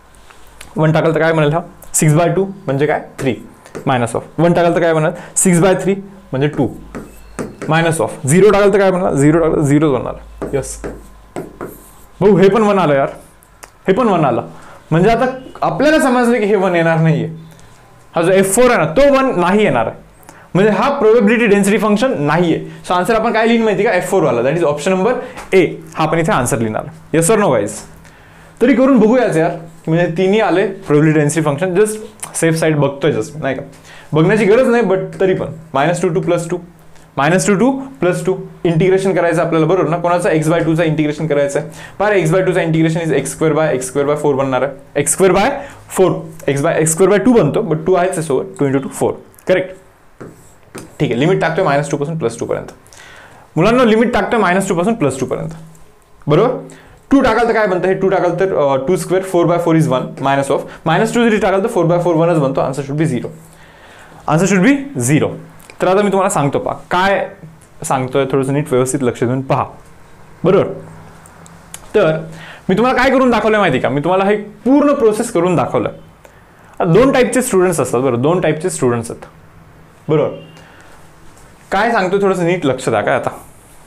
1 टाकाल तर काय म्हणाल? हा 6/2 म्हणजे काय? 3 -1 टाकाल तर काय म्हणाल? 6/3 म्हणजे 2 -0 टाकाल तर काय म्हणाल? 0 टाकाल 0 बनणार. यस भाऊ, हे पण 1 आलं यार, हे पण 1 आलं. म्हणजे आता आपल्याला समजलं की हे 1 येणार नाहीये. हा जो F4 आहे ना तो 1 नाही येणार आहे, म्हणजे हा प्रोबॅबिलिटी डेन्सिटी फंक्शन नाहीये. सो आन्सर आपण काय लिहिलं माहिती का? F4 वाला, that is option number A. हा आपण इथे आन्सर लिहिणार. Yes or no guys? तरी करून बघूयाच यार, म्हणजे 3 आले probability density function. Just safe side बघतोय जस्ट, नाही का. बघण्याची गरज नाही, बट तरी पण -2 + 2 -2 टू +2 इंटिग्रेशन करायचं आपल्याला, बरोबर ना. कोणाचा x/2 चा इंटिग्रेशन करायचं आहे. पहा x/2 चा इंटिग्रेशन इज x² बनणार आहे. x²/4 x/2 बनतो, बट 2 आहेच सोबत, 2 × 2 4. करेक्ट. ठीक आहे, लिमिट टाकतोय -2 पासून +2 पर्यंत. मुलांना लिमिट टाकतोय -2 पासून +2 पर्यंत, बरोबर. 2 टाकाल तर काय बनतं, हे 2 टाकाल तर 2² 4/4 इज 1 -2 जरी टाकाल तर 4/4 1च बनतो. Answer should be 0. Answer should be 0. तर आता मी तुम्हाला सांगतो, पहा काय सांगतोय, थोडंसं नीट व्यवस्थित लक्ष देऊन पहा, बरोबर. तर मी तुम्हाला काय करून दाखवलं माहिती का, मी तुम्हाला हे पूर्ण प्रोसेस करून दाखवलं. 2 टाईपचे स्टुडंट्स असतात, बरोबर. 2 टाईपचे स्टुडंट्स आहेत, बरोबर. काय सांगतोय थोडंसं नीट लक्ष द्या. काय आता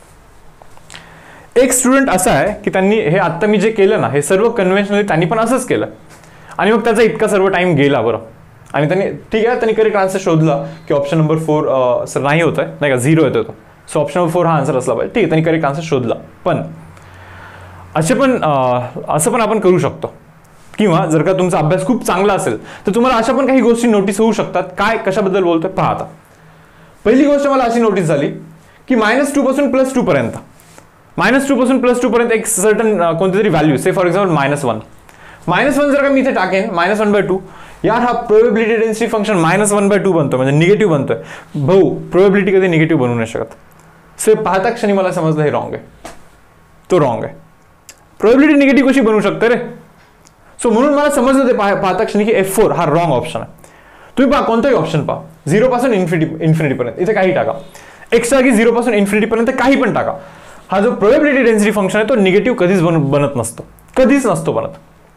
एक स्टुडंट असा आहे की त्यांनी हे आत्ता मी जे केलं ना, हे सर्व कन्व्हेन्शनली त्यांनी पण असंच केलं आणि मग त्याचा इतका सर्व टाइम गेला, बरं. आणि त्यांनी ठीक आहे, त्यांनी करेक्ट आन्सर शोधला की ऑप्शन नंबर 4 सर नाही होत आहे, नाही का, 0 येतो तो. सो ऑप्शन नंबर 4 हा आन्सर असला पाहिजे. ठीक आहे, त्यांनी करेक्ट आन्सर शोधला. पण असं पण आपण करू शकतो, किंवा जर का तुमचा अभ्यास खूप चांगला असेल तर तुम्हाला अशा पण काही गोष्टी नोटीस होऊ शकतात. काय, कशाबद्दल बोलतोय पहा. आता पहिली गोष्ट मला अशी नोटीस झाली की -2 पासून +2 पर्यंत, -2 पासून +2 पर्यंत एक सर्टन कोणती तरी व्हॅल्यू, से फॉर एक्झाम्पल -1 जर का मी इथे टाकेन -1/2, यार हा प्रोबेबिलिटी डेन्सिटी फंक्शन -1/2 बनतो, म्हणजे निगेटिव्ह बनतोय. भाऊ, प्रोबेबिलिटी कधी निगेटिव्ह बनवू नाही शकत. सो पाहता क्षणी मला समजलं हे रॉंग आहे, तो रॉंग आहे. प्रोबेबिलिटी निगेटिव्ह कशी बनवू शकते रे. सो म्हणून मला समजलं ते पाहता क्षणी की F4 हा रॉंग ऑप्शन आहे. तुम्ही पहा, कोणताही ऑप्शन पहा, 0 पासून इन्फिनिटी पर्यंत, इथे काही टाका. x जागी 0 पासून इन्फिनिटी पर्यंत काही पण टाका. हा जो प्रोबेबिलिटी डेन्सिटी फंक्शन आहे तो निगेटिव्ह कधीच बनत नसतो, कधीच नसतो बनत.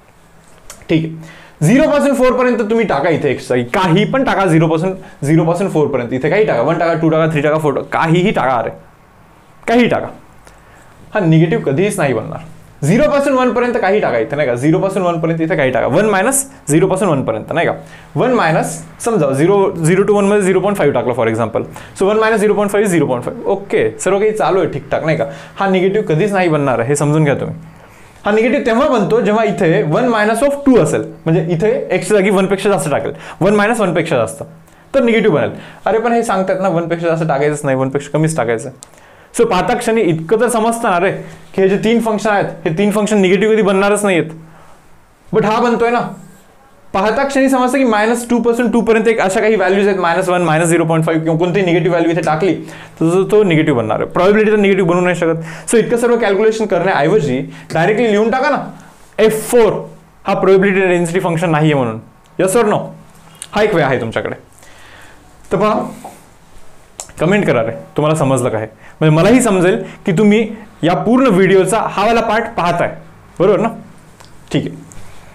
ठीक आहे, 0 पासून 4 पर्यंत तुम्ही टाका, इथे x जागी काही पण टाका. 0 पासून 4 पर्यंत इथे काही टाका, 1 टाका, 2 टाका, 3 टाका, 4 टाका, काहीही टाका. अरे काही टाका, हा निगेटिव्ह कधीच नाही बनणार. 0 पासून 1 पर्यंत काही टाका, इथे नाही का. 0 पासून 1 पर्यंत इथे काही टाका. 1 - 0 पासून 1 पर्यंत, नाही का. 1 - समजा 0 to 1 मध्ये 0.5 टाकलं for example. So 1 - 0.5 is 0.5. Okay, सर्व काही चालू आहे ठीकठाक, नाही का. हा निगेटिव्ह कधीच नाही बनणार आहे, हे समजून घ्या तुम्ही. हा निगेटिव्ह तेव्हा बनतो जेव्हा इथे 1 - 2 असेल, म्हणजे इथे x जागी 1 पेक्षा जास्त टाकेल, 1 - 1 पेक्षा जास्त, तर निगेटिव्ह बनेल. अरे पण हे सांगतात ना 1 पेक्षा जास्त टाकायचंच नाही, 1 पेक्षा कमीच टाकायचं. सो पाहता क्षणी इतकं तर समजतं ना रे की हे जे 3 फंक्शन आहेत, हे 3 फंक्शन निगेटिव्ह कधी बनणारच नाही आहेत. बट हा बनतोय ना. पाहता क्षणी समजतं की -2 पासून 2 पर्यंत एक अशा काही व्हॅल्यूज आहेत, -1 -0.5 किंवा कोणतीही निगेटिव्ह व्हॅल्यू इथे टाकली तर तो निगेटिव्ह बनणार आहे. प्रॉबिलिटी तर निगेटिव्ह बनवू नाही शकत. सो इतकं सर्व कॅल्क्युलेशन करण्याऐवजी डायरेक्टली लिहून टाका ना, F4 हा प्रोबेबिलिटी डेन्सिटी फंक्शन नाही आहे म्हणून. Yes or no. हा एक वे आहे तुमच्याकडे. तर पहा, कमेंट करा रे तुम्हाला समजलं काय, म्हणजे मलाही समजेल की तुम्ही या पूर्ण व्हिडिओचा हा वाला पार्ट पाहताय, बरोबर ना. ठीक आहे,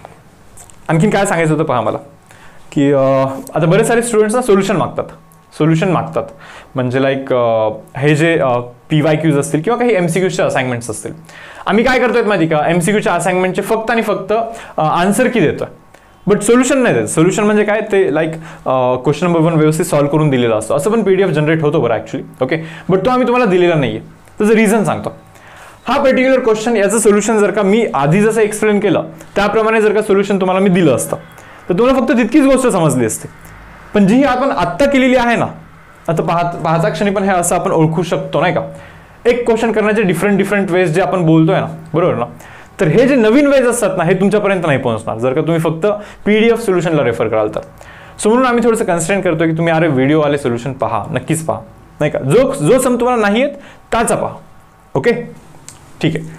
आणखीन काय सांगायचं होतं पहा मला, की आता बरेच सारे स्टुडंट्स ना सोल्युशन मागतात. म्हणजे लाईक हे जे PYQs असतील किंवा काही MCQचे असाइनमेंट्स असतील, आम्ही काय करतोय माहिती का, MCQच्या असाइनमेंटचे फक्त आणि फक्त आन्सर की देतोय, बट सोल्युशन नाही देत. सोल्युशन म्हणजे काय, ते लाईक क्वेश्चन नंबर 1 व्यवस्थित सॉल्व्ह करून दिलेला असतो. असं पण PDF जनरेट होतो बरं ॲक्च्युली, ओके. बट तो आम्ही तुम्हाला दिलेला नाहीये. त्याचं रिझन सांगतो. हा पर्टिक्युलर क्वेश्चन, याचं सोल्युशन जर का मी आधी जसं एक्सप्लेन केलं त्याप्रमाणे जर का सोल्युशन तुम्हाला मी दिलं असतं तर तुम्हाला फक्त तितकीच गोष्ट समजली असते. पण जी आपण आत्ता केलेली आहे ना, आता पाहता क्षणी पण हे असं आपण ओळखू शकतो, नाही का. एक क्वेश्चन करण्याचे डिफरंट वेज जे आपण बोलतोय ना, बरोबर ना. तर हे जे नवीन वेज असतात ना, हे तुमच्यापर्यंत नाही पोहोचणार जर का तुम्ही फक्त PDF सोल्युशनला रेफर कराल तर. सो म्हणून आम्ही थोडंसं कन्स्ट्रेन करतोय की तुम्ही अरे व्हिडिओवाले सोल्युशन पहा, नक्कीच पहा, नाही का. जो सम तुम्हाला नाही येत त्याचा पहा, ओके. ठीक आहे.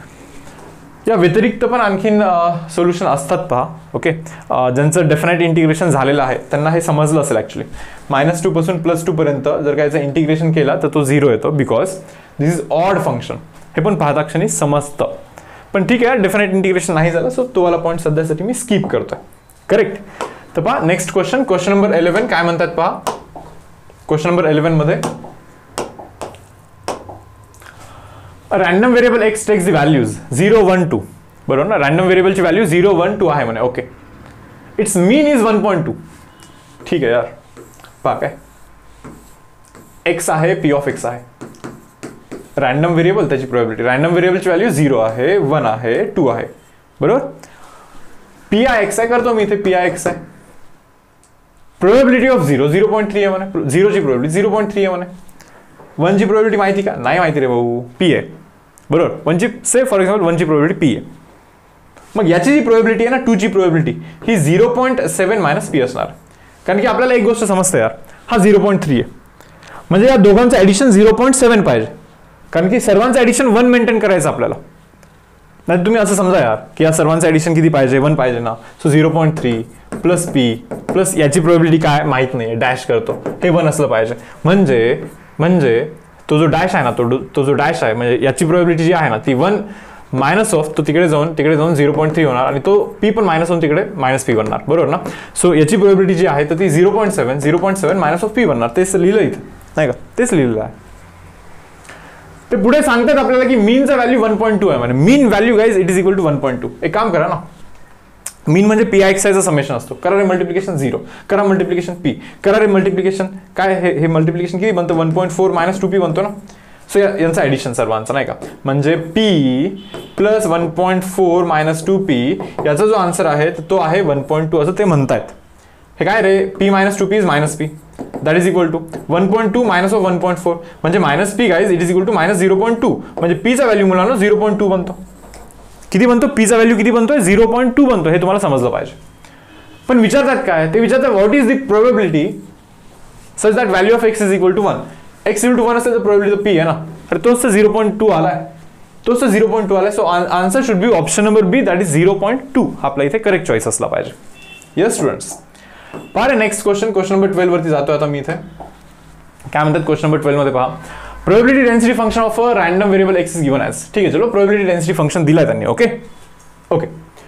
या व्यतिरिक्त पण आणखीन सोल्युशन असतात पहा, ओके. ज्यांचं डेफिनेट इंटिग्रेशन झालेलं आहे त्यांना हे समजलं असेल ॲक्च्युली. -2 पासून +2 पर्यंत जर का याचं इंटिग्रेशन केला तर तो 0 येतो, because this is odd function. हे पण पाहता क्षणी समजतं. पण ठीक आहे, डेफिनेट इंटिग्रेशन नाही झालं, सो तो वाला पॉईंट सध्यासाठी मी स्किप करतोय. करेक्ट. तर पहा नेक्स्ट क्वेश्चन नंबर 11 काय म्हणतात पहा. क्वेश्चन नंबर 11 मध्ये random variable x takes the values 0, 1, 2, बरोबर ना. रॅन्डम व्हेरिएबलची व्हॅल्यू 0, 1, 2 आहे म्हणे, ओके. It's mean is 1.2. ठीक आहे यार, पहा काय x आहे, p ऑफ x आहे, रॅन्डम व्हेरिएबल त्याची प्रोबॅबिलिटी, रॅन्डम व्हेरिएबलची व्हॅल्यू 0 आहे, 1 आहे, 2 आहे, बरोबर. p हा x आहे, करतो मी इथे p हा x आहे. प्रोबॅबिलिटी ऑफ 0 0.3 आहे म्हणे, 0ची प्रोबॅबिलिटी 0.3 आहे म्हणे. 1 ची प्रोबॅबिलिटी माहिती का? नाही माहिती रे भाऊ, पी आहे बरोबर. 1 ची से फॉर एक्झाम्पल 1 ची प्रोबॅबिलिटी पी आहे. मग याची जी प्रोबॅबिलिटी आहे ना 2 ची प्रोबॅबिलिटी ही 0.7 मायनस पी असणार. कारण की आपल्याला एक गोष्ट समजते यार, हा 0.3 आहे म्हणजे या दोघांचं ॲडिशन 0.7 पाहिजे. कारण की सर्वांचं ॲडिशन 1 मेंटेन करायचं आपल्याला. नाही तुम्ही असं समजा यार की या सर्वांचं ॲडिशन किती पाहिजे? 1 पाहिजे ना. सो 0.3 प्लस पी प्लस याची प्रोबॅबिलिटी काय माहीत नाही, डॅश करतो, हे 1 असलं पाहिजे. म्हणजे तो जो डॅश आहे ना तो जो डॅश आहे म्हणजे याची प्रोबॅबिलिटी जी आहे ना ती 1 मायनस ऑफ तो तिकडे जाऊन 0.3 होणार आणि तो पी पण मायनस होऊन तिकडे मायनस पी बनणार बरोबर ना. सो याची प्रोबॅबिलिटी जी आहे तर ती 0.7 मायनस ऑफ पी बनणार. तेच लिहिलं इथं नाही का, तेच लिहिलेलं आहे. ते पुढे सांगतात आपल्याला की मीनचा व्हॅल्यू 1.2 आहे. म्हणजे mean value guys it is equal to 1.2. एक काम करा ना, मीन म्हणजे पी आय एक्स आयचा समेशन असतो. करा रे मल्टिप्लिकेशन 0, करा मल्टिप्लिकेशन पी, करा रे मल्टिप्लिकेशन काय हे मल्टिप्लिकेशन किती बनतं? 1.4 मायनस 2p बनतो ना. सो यांचं ॲडिशन सर्वांचं नाही का, म्हणजे पी प्लस 1.4 मायनस 2p याचा जो आन्सर आहे तो आहे 1.2 असं ते म्हणतायत. हे काय रे, P minus 2p is minus P that is equal to 1.2 minus of 1.4 म्हणजे minus P guys it is equal to minus 0.2 म्हणजे पीचा व्हॅल्यू मुलांना 0.2 बनतो. किती बनतो? पीचा व्हॅल्यू किती बनतोय? 0.2 बनतो. हे तुम्हाला समजलं पाहिजे. पण विचारतात काय? ते विचारतात what is the probability such that value of x is equal to 1. X equal to 1 असेल तर प्रोबॅबिलिटी पी आहे ना. तर तोच तर 0.2 आलाय, तोच तर 0.2 आलाय. So answer should be option number B that is 0.2. आपला इथे करेक्ट चॉईस असला पाहिजे. येस स्टुडंट्स, पहा नेक्स्ट क्वेश्चन नंबर 12 वरती जातोय आता मी इथे. काय म्हणतात क्वेश्चन नंबर 12 मध्ये पहा, probability density function of a random variable X is given as. ठीक आहे, चलो प्रोबॅबिलिटी डेन्सिटी फंक्शन दिलाय त्यांनी. ओके ओके,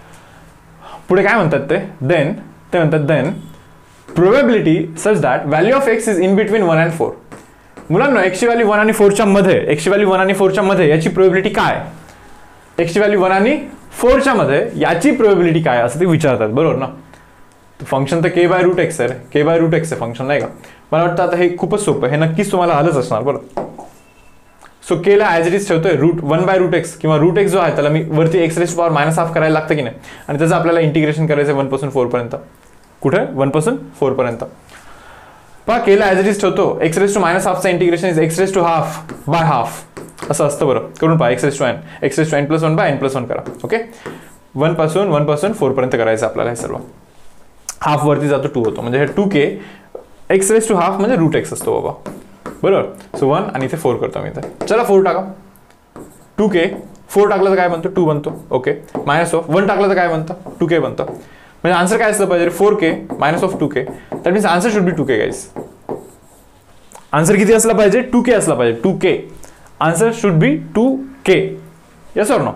पुढे काय म्हणतात ते म्हणतात then probability such that value of x is in between 1 and 4. मुलांना एक्सची व्हॅल्यू 1 आणि 4च्या मध्ये याची प्रोबॅबिलिटी काय? एक्सची व्हॅल्यू 1 आणि 4च्या मध्ये याची प्रोबॅबिलिटी काय असं ते विचारतात बरोबर ना. फंक्शन तर k बाय रूट एक्स आहे, k बाय रूट एक्स आहे फंक्शन नाही का. मला वाटतं आता हे खूपच सोपं आहे, हे नक्कीच तुम्हाला आलंच असणार बरं. सो k ला ॲज इट इज ठेवतोय 1 बाय रूट एक्स किंवा रूट एक्स जो आहे त्याला मी वरती X raise power minus half करायला लागतं की नाही. आणि त्याचं आपल्याला इंटिग्रेशन करायचं 1 पासून 4 पर्यंत. कुठे? 1 पासून 4 पर्यंत. पहा k ला ॲज इट इज ठेवतो एक्स रेस टू मायनस हाफचा integration is X raise to half by half असं असतं बरं. करून पहा X raise to n plus 1 by n plus 1 करा. ओके, 1 पासून 4 पर्यंत करायचं आपल्याला हे सर्व. हाफ वरती जातो 2 होतो म्हणजे हे 2k X raise to half म्हणजे रूट एक्स असतो बाबा बरोबर. सो 1 आणि इथे 4 करतो मी इथे. चला 4 टाका. 2k 4 टाकलं तर काय बनतो? 2 बनतो. ओके, मायनस ऑफ 1 टाकलं तर काय बनतं? 2k बनतं. म्हणजे आन्सर काय असलं पाहिजे? 4k minus of 2k. That means answer should be 2k guys. आन्सर किती असला पाहिजे? 2k असला पाहिजे. 2k answer should be 2k. Yes or no?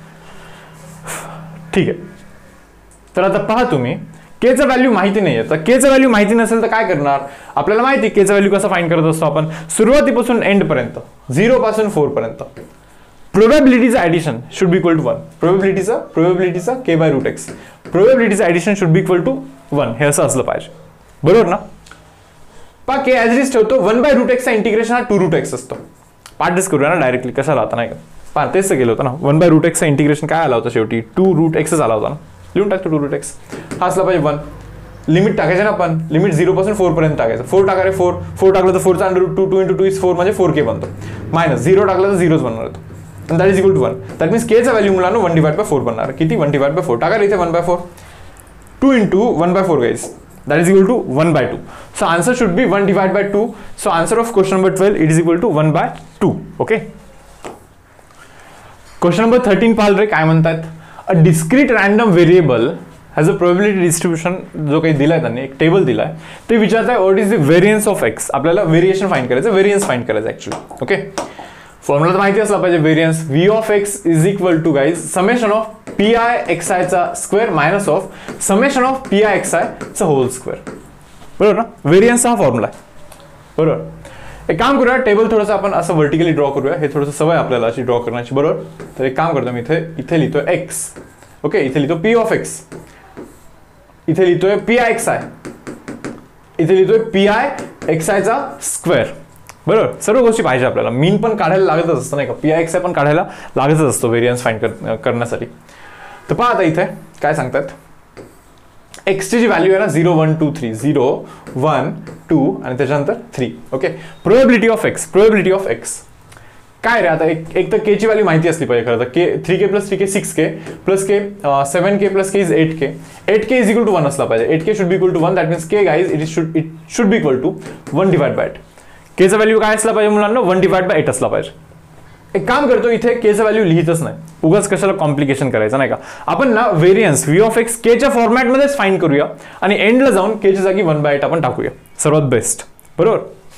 ठीक आहे. तर आता पहा तुम्ही केचं व्हॅल्यू माहिती नाही आहे. तर केचं व्हॅल्यू माहिती नसेल तर काय करणार? आपल्याला माहिती आहे केचं व्हॅल्यू कसं फाइंड करत असतो आपण. सुरुवातीपासून एंड पर्यंत 0 पासून 4 पर्यंत प्रोबॅबिलिटीचं addition should be equal to 1. प्रोबॅबिलिटीचा k बाय रूट एक्स प्रोबॅबिलिटीचं addition should be equal to 1. हे असं असलं पाहिजे बरोबर ना. पहा k ॲज इट इज ठेवतो 1 बाय रूट एक्सचा इंटिग्रेशन हा 2 रूट एक्स असतो. पार्टच करूया ना डायरेक्टली, कशाला आता नाही का. पहा तेच गेलं होतं ना. 1 बाय रूट एक्सचा इंटिग्रेशन काय आला होता शेवटी? 2 रूट एक्सच आला होता ना. लिहून टाकतो 2 रूट एक्स. हा असला पाहिजे 1. लिमिट टाकायचे ना आपण, लिमिट 0 पासून 4 पर्यंत टाकायचं. 4 टाका रे 4 टाकलं तर 4चा अंडर रूट 2 इंटू 2 इज 4 म्हणजे 4k बनतो. मायनस 0 टाकलं तर 0च बनणार होतो. That is equal to 1. That means केचा व्हॅल्यू मुलांना 1 डिवाइड बाय 4 बनणार. किती? 1 डिवाइड बाय 4. टाका रे इथे 1 by 4. 2 into 1 by 4 guys that is equal to 1 by 2. So answer should be 1 divide by 2. So answer of question number 12 it is equal to 1 by 2. Okay, question number 13 पाहाल रे काय म्हणतात. A discrete random variable has a probability distribution जो काही दिलाय त्यांनी एक टेबल दिलाय. ते विचारताय what is the variance of x. आपल्याला व्हेरिएशन फाइंड करायचं, व्हेरियन्स फाइंड करायचं ऍक्च्युअली. ओके, फॉर्म्युला तर माहिती असला पाहिजे. Variance v of x is equal to guys summation of P I x I चा square minus of summation of P I x I चा होल स्क्वेअर बरोबर ना. व्हेरियन्सचा हा फॉर्म्युला आहे बरोबर. एक काम करूया, टेबल थोडंसं आपण असं व्हर्टिकली ड्रॉ करूया. हे थोडंसं सवय आपल्याला अशी ड्रॉ करण्याची बरोबर. तर एक काम करतो मी इथे लिहितो एक्स. ओके, इथे लिहितो पी ऑफ एक्स, इथे लिहितोय पी आय एक्स आय, इथे लिहितोय पी आय एक्स आय चा स्क्वेअर बरोबर. सर्व गोष्टी पाहिजे आपल्याला. मीन पण काढायला लागतच असतं नाही का, पी आय एक्स आय पण काढायला लागतच असतो व्हेरियन्स फाइंड करण्यासाठी. तर पहा आता इथे काय सांगतात. एक्सची जी व्हॅल्यू आहे ना 0 1 2 3 0 1 2 आणि त्याच्यानंतर 3. ओके, प्रोबॅबिलिटी ऑफ एक्स काय रे, आता एक तर के ची व्हॅल्यू माहिती असली पाहिजे खरं तर. K 3k plus 3k 6k plus K 7k plus K is 8k is equal to 1 असला पाहिजे. 8k should be equal to 1. That means K guys it should be equal to 1 divide by 8. केचा व्हॅल्यू काय असला पाहिजे मुलांना, 1 डिवाइड बाय 8 असला पाहिजे. एक काम करतो, इथे केचा व्हॅल्यू लिहितच नाही, उगाच कशाला कॉम्प्लिकेशन करायचं नाही का. आपण ना व्हेरियन्स व्ही ऑफ एक्स केच्या फॉर्मॅटमध्येच फाइंड करूया आणि एंडला जाऊन केच्या जागी 1/8 आपण टाकूया, सर्वात बेस्ट. बरोबर,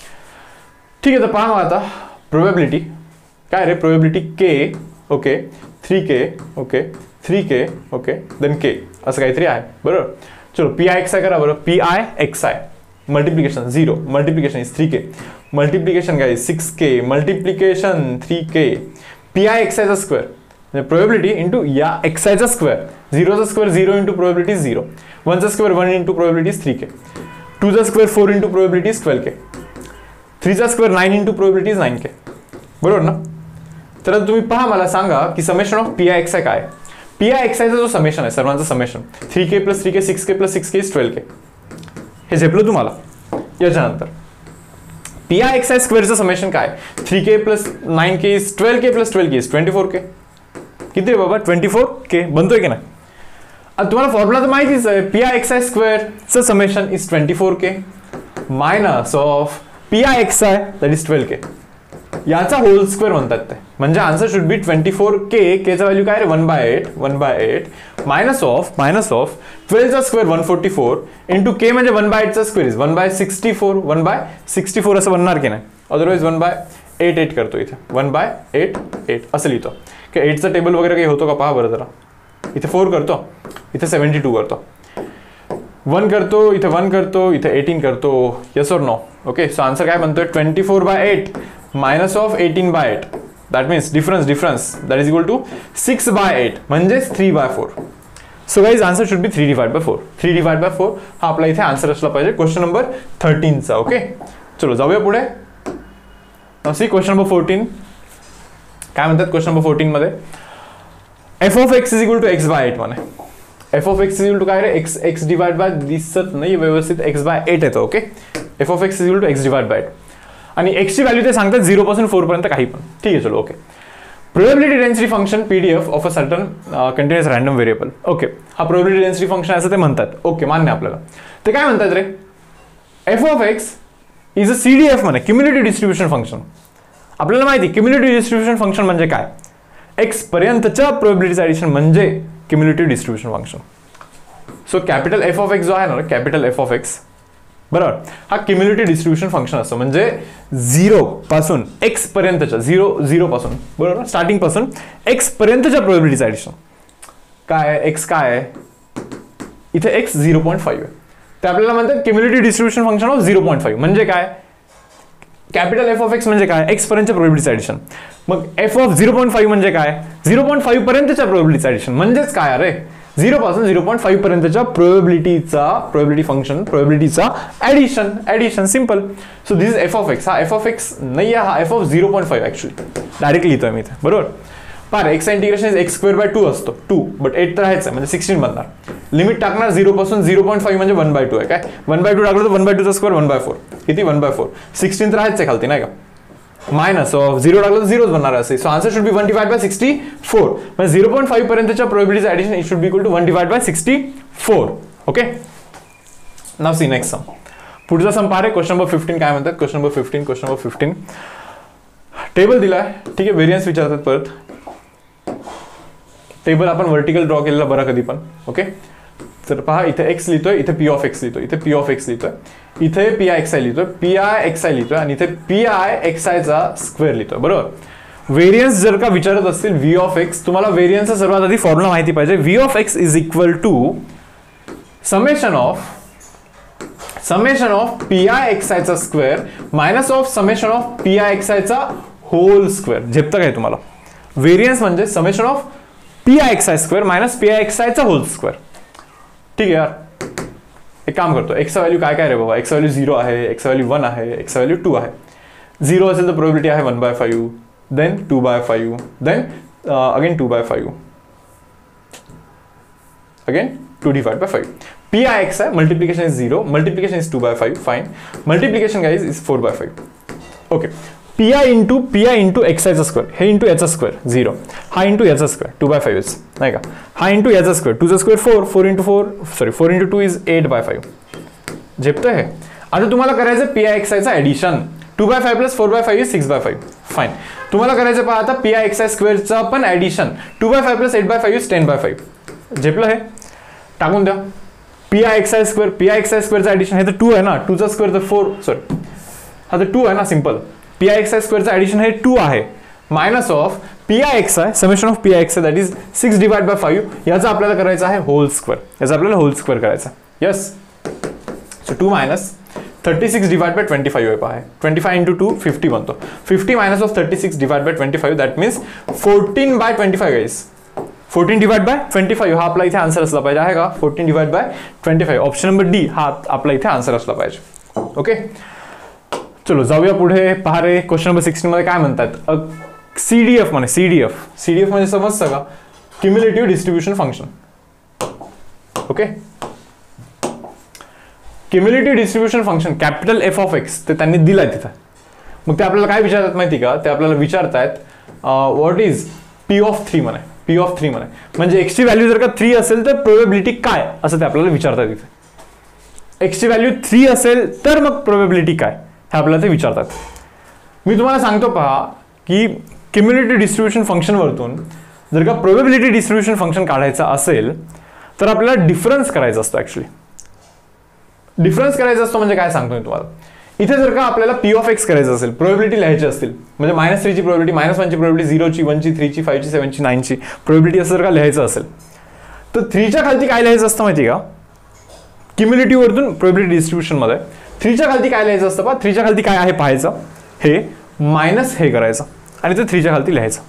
ठीक आहे. तर पहा मग आता प्रोबॅबिलिटी काय रे, probability K okay 3k okay 3k okay then K असं काहीतरी आहे. बरोबर, चलो पी आय एक्स आय करा बरं. P I x I multiplication 0 multiplication is 3k multiplication काय 6k multiplication 3k P I x आयचा स्क्वेअर म्हणजे प्रोबॅबिलिटी इंटू या एक्स आयचा स्क्वेअर. 0चा स्क्वेअर 0 इंटू प्रोबॅबिलिटी 0. 1चा स्क्वेअर 1 इंटू प्रोबॅबिलिटी 3k. 2चा स्क्वेअर 4 इंटू प्रोबॅबिलिटी 12k. 3चा स्क्वेअर 9 इंटू प्रोबॅबिलिटी 9k. बरोबर ना. तर तुम्ही पहा, मला सांगा की summation of P I X I काय. पी आय एक्स आयचा जो समेशन आहे सर्वांचा summation 3k plus 3k 6k plus 6k is 12k. हे झेपलं तुम्हाला. याच्यानंतर पी आय एक्स आय स्क्वेअरचं समेशन काय, 3k plus 9k is 12k plus 12k is 24k. किती आहे बाबा, 24k बनतोय की नाही. आता तुम्हाला फॉर्म्युला तर माहितीच आहे. पी आय एक्स आय स्क्वेअरचं summation is 24k minus of P I x I that is 12k. याचा होल स्क्वेअर म्हणतात ते. म्हणजे आन्सर शुड बी 24k. केचा व्हॅल्यू काय रे, 1/8 मायनस ऑफ 12चा स्क्वेअर 144 इंटू के म्हणजे 1/8चा स्क्वेअर इज 1/64. 1/64 असं बनणार की नाही, अदरवाईज 1/8 करतो इथे. 1/8 असं लिहितो की 8चा टेबल वगैरे काही होतो का पहा बरं जरा. इथे 4 करतो, इथे 72 करतो, 1 करतो, इथे 1 करतो, इथे 18 करतो. येस और नो. ओके, सो आन्सर काय बनतोय 24/8 minus of 18/8. That means difference that is equal to 6/8 म्हणजेच 3/4. So guys answer should be 3 divide by 4. 3 divide by 4 हा आपला इथे आन्सर असला पाहिजे क्वेश्चन नंबर 13चा. ओके, चलो जाऊया पुढे. सी क्वेश्चन नंबर 14 काय म्हणतात. क्वेश्चन नंबर 14 मध्ये F of x is equal to x/8 म्हणे. F of x is equal to काय रे, एक्स डिवाइड बाय दिसत नाही व्यवस्थित, x/8 येतो. Okay, F of x is equal to x divide by 8 आणि x ची व्हॅल्यू ते सांगतात 0 पासून 4 पर्यंत काही पण. ठीक आहे, चलो. Okay, probability density function PDF of a certain continuous random variable. Okay, हा प्रोबॅबिलिटी डेन्सिटी फंक्शन असं ते म्हणतात. ओके, मान्य आपल्याला. ते काय म्हणतात रे, F of x is a CDF म्हणे, क्युम्युलेटिव्ह डिस्ट्रीब्युशन फंक्शन. आपल्याला माहिती क्युम्युलेटिव्ह डिस्ट्रीब्युशन फंक्शन म्हणजे काय, एक्स पर्यंतच्या प्रोबॅबिलिटीचं ऍडिशन म्हणजे cumulative distribution function. So capital F of X जो आहे ना, कॅपिटल एफ ऑफ एक्स बरोबर, हा क्युम्युलेटिव्ह डिस्ट्रीब्युशन फंक्शन असतो. म्हणजे 0 पासून x पर्यंतच्या 0 पासून बरोबर स्टार्टिंग पासून x पर्यंतच्या प्रोबॅबिलिटीचं ऍडिशन. काय x काय आहे इथे, x 0.5 आहे. ते आपल्याला म्हणतात क्युम्युलेटिव्ह डिस्ट्रीब्युशन फंक्शन ऑफ 0.5. म्हणजे काय, कॅपिटल एफ ऑफ एक्स म्हणजे काय, एक्स पर्यंतच्या प्रोबॅबिलिटीचं ऍडिशन. मग एफ ऑफ 0.5 म्हणजे काय, 0.5 पर्यंतच्या प्रोबॅबिलिटीचं ऍडिशन. म्हणजेच काय अरे, 0 पासून 0.5 पर्यंतच्या प्रोबॅबिलिटी फंक्शन प्रोबॅबिलिटीचा addition simple. So this is F of X. हा एफ ऑफ एक्स नाही आहे, हा एफ ऑफ 0.5 ऍक्च्युअली डायरेक्ट लिहितोय मी इथे. बरोबर, पार एक्सचा इंटिग्रेशन इज x²/2 असतो 2, बट 8 तर आहेच आहे म्हणजे 16 बनणार. लिमिट टाकणार 0 पासून 0.5 म्हणजे 1/2 आहे. काय 1/2 टाकलं तर 1/2चा स्क्वेअर 1/4 किती 1/4. 16 तर आहेच आहे खालती नाही का. मायनस ऑफ 0 टाकलं तर 0च बनणार असे. So answer should be 1 divide by 64 म्हणजे 0.5 पर्यंतच्या प्रोबॅबिलिटीचं addition it should be equal to 1 divide by 64. Okay, now see next sum. पुढचा सम पहा रे, क्वेश्चन नंबर 15 काय म्हणतात. क्वेश्चन नंबर 15 टेबल दिलाय. ठीक आहे, व्हेरियन्स विचारतात परत. टेबल आपण व्हर्टिकल ड्रॉ केलेला बरा कधी पण. ओके, तर पहा इथे एक्स लिहितोय, इथे पी ऑफ एक्स लिहितोय, इथे पी ऑफ एक्स लिहितोय, इथे पी आय एक्स आय लिहितोय, पी आय एक्स आय लिहितोय आणि इथे पी आय एक्स आयचा स्क्वेअर लिहितोय. बरोबर, व्हेरियन्स जर का विचारत असतील व्ही ऑफ एक्स, तुम्हाला व्हेरियन्सचा सर्वात आधी फॉर्म्युला माहिती पाहिजे. V of x is equal to summation of P I x आयचा square minus of summation of P I x आयचा होल स्क्वेअर. झेपतं काय तुम्हाला. व्हेरियन्स म्हणजे summation of P I X I square minus P I x आयचा होल स्क्वेअर. ठीक आहे यार, एक काम करतो. एक्सचा व्हॅल्यू काय काय रे बाबा, एक्सचा व्हॅल्यू 0 आहे, एक्सचा व्हॅल्यू 1 आहे, एक्सचा व्हॅल्यू 2 आहे. 0 असेल तर प्रोबॅबिलिटी आहे 1/5, then 2/5, then again 2/5, again 2 divide by 5. P I X आहे, multiplication is 0, multiplication is 2/5, fine. Multiplication guys is 4/5. Okay, P I into x आयचा स्क्वेअर, हे इंटू याचा स्क्वेअर 0, हा इंटू याचा स्क्वेअर 2/5 नाही का, हा इंटू याचा स्क्वेअर 2चा स्क्वेअर 4, 4 इंटू 2 इज 8/5. झेपतंय हे. आता तुम्हाला करायचं पी आय एक्स आयचं ऍडिशन, 2/5 प्लस 4/5 इज 6/5, फाईन. तुम्हाला करायचं पहा आता पी आय एक्स आय स्क्वेअरचं पण ऍडिशन, 2/5 प्लस 8/5 इज 10/5. झेपलं हे, टाकून द्या. पी आय एक्स आय स्क्वेअरचं ऍडिशन, हे तर 2 आहे ना, 2चा स्क्वेअर तर 4, सॉरी हा तर 2 आहे ना, simple. P I x I स्क्वेअरचं ऍडिशन हे 2 आहे, minus of P I x I, summation of P I x I that is 6/5. याचा आपल्याला करायचा आहे होल स्क्वेअर, याचा आपल्याला होल स्क्वेअर करायचा. यस, सो 2 मायनस 36/25 आहे पहा, 25 इंटू 2 50 बनतो. 50 minus of 36/25 that means 14/25 guys. 14/25 हा आपला इथे आन्सर असला पाहिजे, आहे का? 14/25. ऑप्शन नंबर डी हा आपला इथे आन्सर असला पाहिजे. ओके, चलो जाऊया पुढे. पहा रे, क्वेश्चन नंबर 16 मध्ये काय म्हणतात, सीडीएफ म्हणे. सीडीएफ म्हणजे समजतं का? Cumulative distribution function. Okay, cumulative distribution function capital F of X ते त्यांनी दिलाय तिथं. मग ते आपल्याला काय विचारतात माहिती का? ते आपल्याला विचारतायत व्हॉट इज पी ऑफ 3 म्हणे. पी ऑफ 3 म्हणे म्हणजे एक्सची व्हॅल्यू जर का 3 असेल तर प्रोबेबिलिटी काय, असं ते आपल्याला विचारतात इथे. एक्सची व्हॅल्यू 3 असेल तर मग प्रोबेबिलिटी काय, हे आपल्याला ते विचारतात. मी तुम्हाला सांगतो पहा की क्युम्युलेटिव्ह डिस्ट्रीब्युशन फंक्शनवरतून जर का प्रोबेबिलिटी डिस्ट्रीब्युशन फंक्शन काढायचं असेल तर आपल्याला डिफरन्स करायचा असतो. ऍक्च्युली डिफरन्स करायचा असतो म्हणजे काय सांगतो मी तुम्हाला. इथे जर का आपल्याला पी ऑफ एक्स करायचं असेल, प्रोबेबिलिटी लिहायची असतील, म्हणजे -3 ची प्रोबेबिलिटी, -1 ची प्रोबेबिलिटी, 0 ची, 1 ची, 3 ची, 5 ची, 7 ची, 9 ची प्रोबेबिलिटी असं जर का लिहायचं असेल तर 3 च्या खालती काय लिहायचं असतं माहिती का? क्युम्युलेटिव्ह वरतून प्रोबेबिलिटी डिस्ट्रीब्युशन मध्ये 3 च्या खालती काय लिहायचं असतं पहा. 3 च्या खालती काय आहे पाहायचं, हे मायनस हे करायचं आणि ते 3 च्या खालती लिहायचं.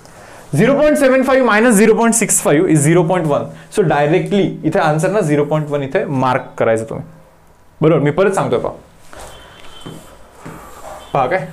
0.75 मायनस 0.65 इज 0.1. सो डायरेक्टली इथे आन्सर ना 0.1 इथे मार्क करायचं तुम्ही. बरोबर, मी परत सांगतोय पहा काय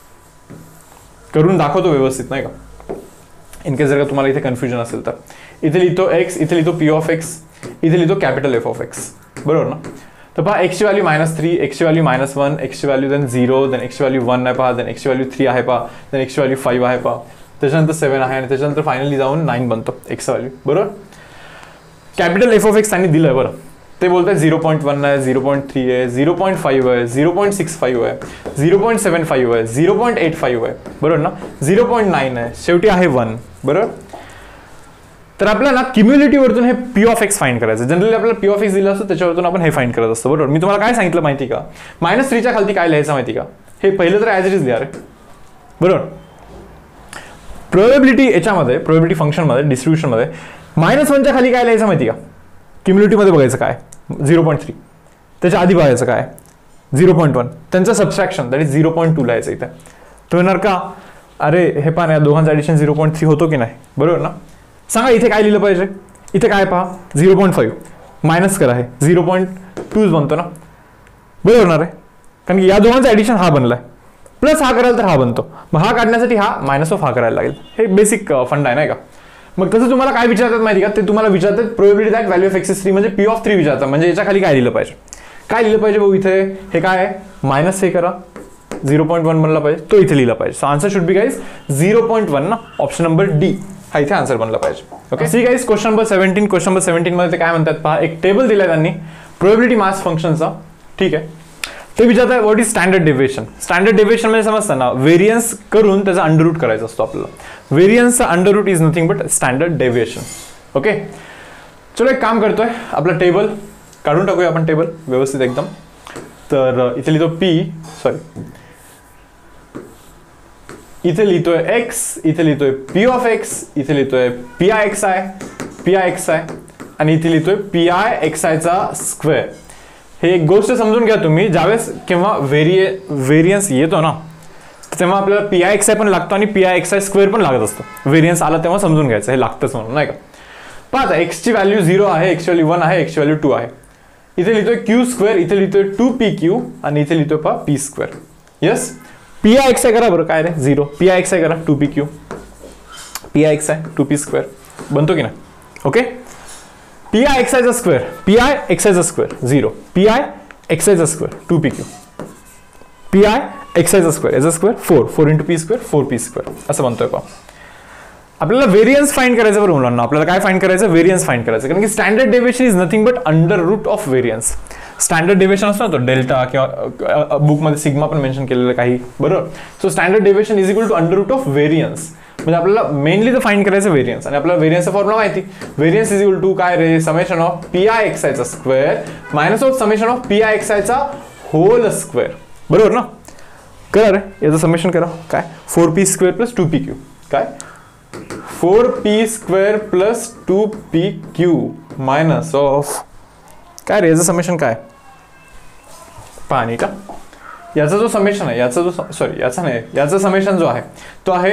करून दाखवतो व्यवस्थित नाही का, इनकेस जर का तुम्हाला इथे कन्फ्युजन असेल तर. इथे लिहितो एक्स, इथे लिहितो पी ऑफ एक्स, इथे लिहितो कॅपिटल एफ ऑफ एक्स. बरोबर ना. तर पहा एक्सची व्हॅल्यू -3, एक्सची व्हॅल्यू -1, एक्सची व्हॅल्यू देन 0, देन एक्सची व्हॅल्यू 1 आहे पहा, देन एक्सची व्हॅल्यू 3 आहे पहा, देन एक्सची व्हॅल्यू 5 आहे पहा, त्याच्यानंतर 7 आहे आणि त्याच्यानंतर फायनली जाऊन 9 बनतो एक्सचा व्हॅल्यू. बरोबर, कॅपिटल एफ ऑफ एक्स त्यांनी दिलंय. बरं, ते बोलतात 0.1 आहे, 0.3 आहे, 0.5 आहे, 0.65 आहे, 0.75 आहे, 0.85 आहे. बरोबर ना. 0.9 आहे, शेवटी आहे 1. बरोबर, तर आपल्याला क्युम्युलेटिव्ह वरतून हे पी ऑफ एक्स फाइंड करायचं. जनरली आपल्याला पी ऑफ एक्स दिलं असतं त्याच्यावरतून आपण हे फाइंड करत असतो. बरोबर, मी तुम्हाला काय सांगितलं माहिती का? -3 च्या खालती काय लिहायचं माहिती का? हे पहिलं तर ॲज इट इज लिहा रे. बरोबर, प्रोबेबिलिटी याच्यामध्ये, प्रोबेबिलिटी फंक्शनमध्ये, डिस्ट्रीब्युशनमध्ये -1 च्या खाली काय लिहायचं माहिती का? क्युम्युलेटिव्ह मध्ये बघायचं काय 0.3, त्याच्या आधी बघायचं काय 0.1, त्यांचं सबस्ट्रॅक्शन दॅट इज 0.2 लिहायचं इथे. तो येणार का? अरे हे पहा या दोघांचं ॲडिशन 0.3 होतो की नाही. बरोबर ना. सांगा इथे काय लिहिलं पाहिजे? इथे काय पहा 0.5 मायनस करा, हे 0.2 बनतो ना. बरोबर ना रे, कारण की या दोघांचं ॲडिशन हा बनलाय, प्लस हा करायला तर हा बनतो. मग हा काढण्यासाठी हा मायनस ऑफ हा करायला लागेल. हे बेसिक फंड आहे नाही का. मग तसं तुम्हाला काय विचारतात माहिती का? ते तुम्हाला विचारतात probability that value of x is 3 म्हणजे पी ऑफ 3 विचारतात. म्हणजे याच्या खाली काय लिहिलं पाहिजे? काय लिहिलं पाहिजे भाऊ इथे? हे काय आहे मायनस हे करा, 0.1 बनला पाहिजे, तो इथे लिहिला पाहिजे. So answer should be guys 0.1 ना. ऑप्शन नंबर डी हा इथे आन्सर बनला पाहिजे. Okay, see guys question number 17. Question number 17 मध्ये ते काय म्हणतात पहा. एक टेबल दिलाय त्यांनी प्रोबेबिलिटी मास फंक्शनचा. ठीक आहे, ते विचारतात what is standard deviation. Standard deviation म्हणजे समजतं ना, व्हेरियन्स करून त्याचा अंडररूट करायचा असतो आपल्याला. व्हेरियन्सचा under root is nothing but standard deviation. Okay, चलो एक काम करतोय, आपला टेबल काढून टाकूया आपण, टेबल व्यवस्थित एकदम. तर इथे लिहितो इथे लिहितोय एक्स, इथे लिहितोय पी ऑफ एक्स, इथे लिहितोय पी आय एक्स आय आणि इथे लिहितोय पी आय एक्स आयचा स्क्वेअर. हे एक गोष्ट समजून घ्या तुम्ही, ज्यावेळेस केव्हा व्हेरियन्स येतो ना तेव्हा आपल्याला पी आय एक्स आय पण लागतो आणि P I X I square पण लागत असतो. व्हेरियन्स आला तेव्हा समजून घ्यायचं हे लागतंच म्हणून नाही का. पहा एक्सची व्हॅल्यू 0 आहे, एक्सची व्हॅल्यू 1 आहे, एक्सची व्हॅल्यू 2 आहे. इथे लिहितोय क्यू स्क्वेअर, इथे लिहितोय 2pq आणि इथे लिहितोय पहा P square. Yes, P I x I करा बरं, काय रे 0, पी आय एक्स आय करा 2pq, P I x I 2p square बनतो की नाही. Okay, PI xi square, PI xi square 0, PI xi square 2pq, PI xi square याचा square 4 into p square 4p square असं म्हणतोय पहा. आपल्याला व्हेरियन्स फाइंड करायचं बरं मुलांना. आपल्याला काय फाइंड करायचं? व्हेरियन्स फाइंड करायचं. कारण की standard deviation is nothing but under root of variance. Standard deviation असतो ना तो डेल्टा किंवा बुकमध्ये सिग्मा पण मेन्शन केलेलं काही, बरोबर. So standard deviation is equal to under root of variance. म्हणजे आपल्याला मेनली तर फाइंड करायचं व्हेरियन्स. आणि आपल्याला व्हेरियन्सचा फॉर्म्युला माहिती, व्हेरियन्स इज इक्वल टू काय रे, समेशन ऑफ PI xi चा square minus of summation of PI xi चा होल स्क्वेअर, बरोबर ना. करा रे याचं समेशन करा. काय 4p स्क्वेअर प्लस 2pq, काय 4p square plus 2pq minus of काय रे याचं समेशन काय पाणी का. याचा जो समेशन आहे, याचा जो सॉरी याचा नाही, याचा समेशन जो आहे तो आहे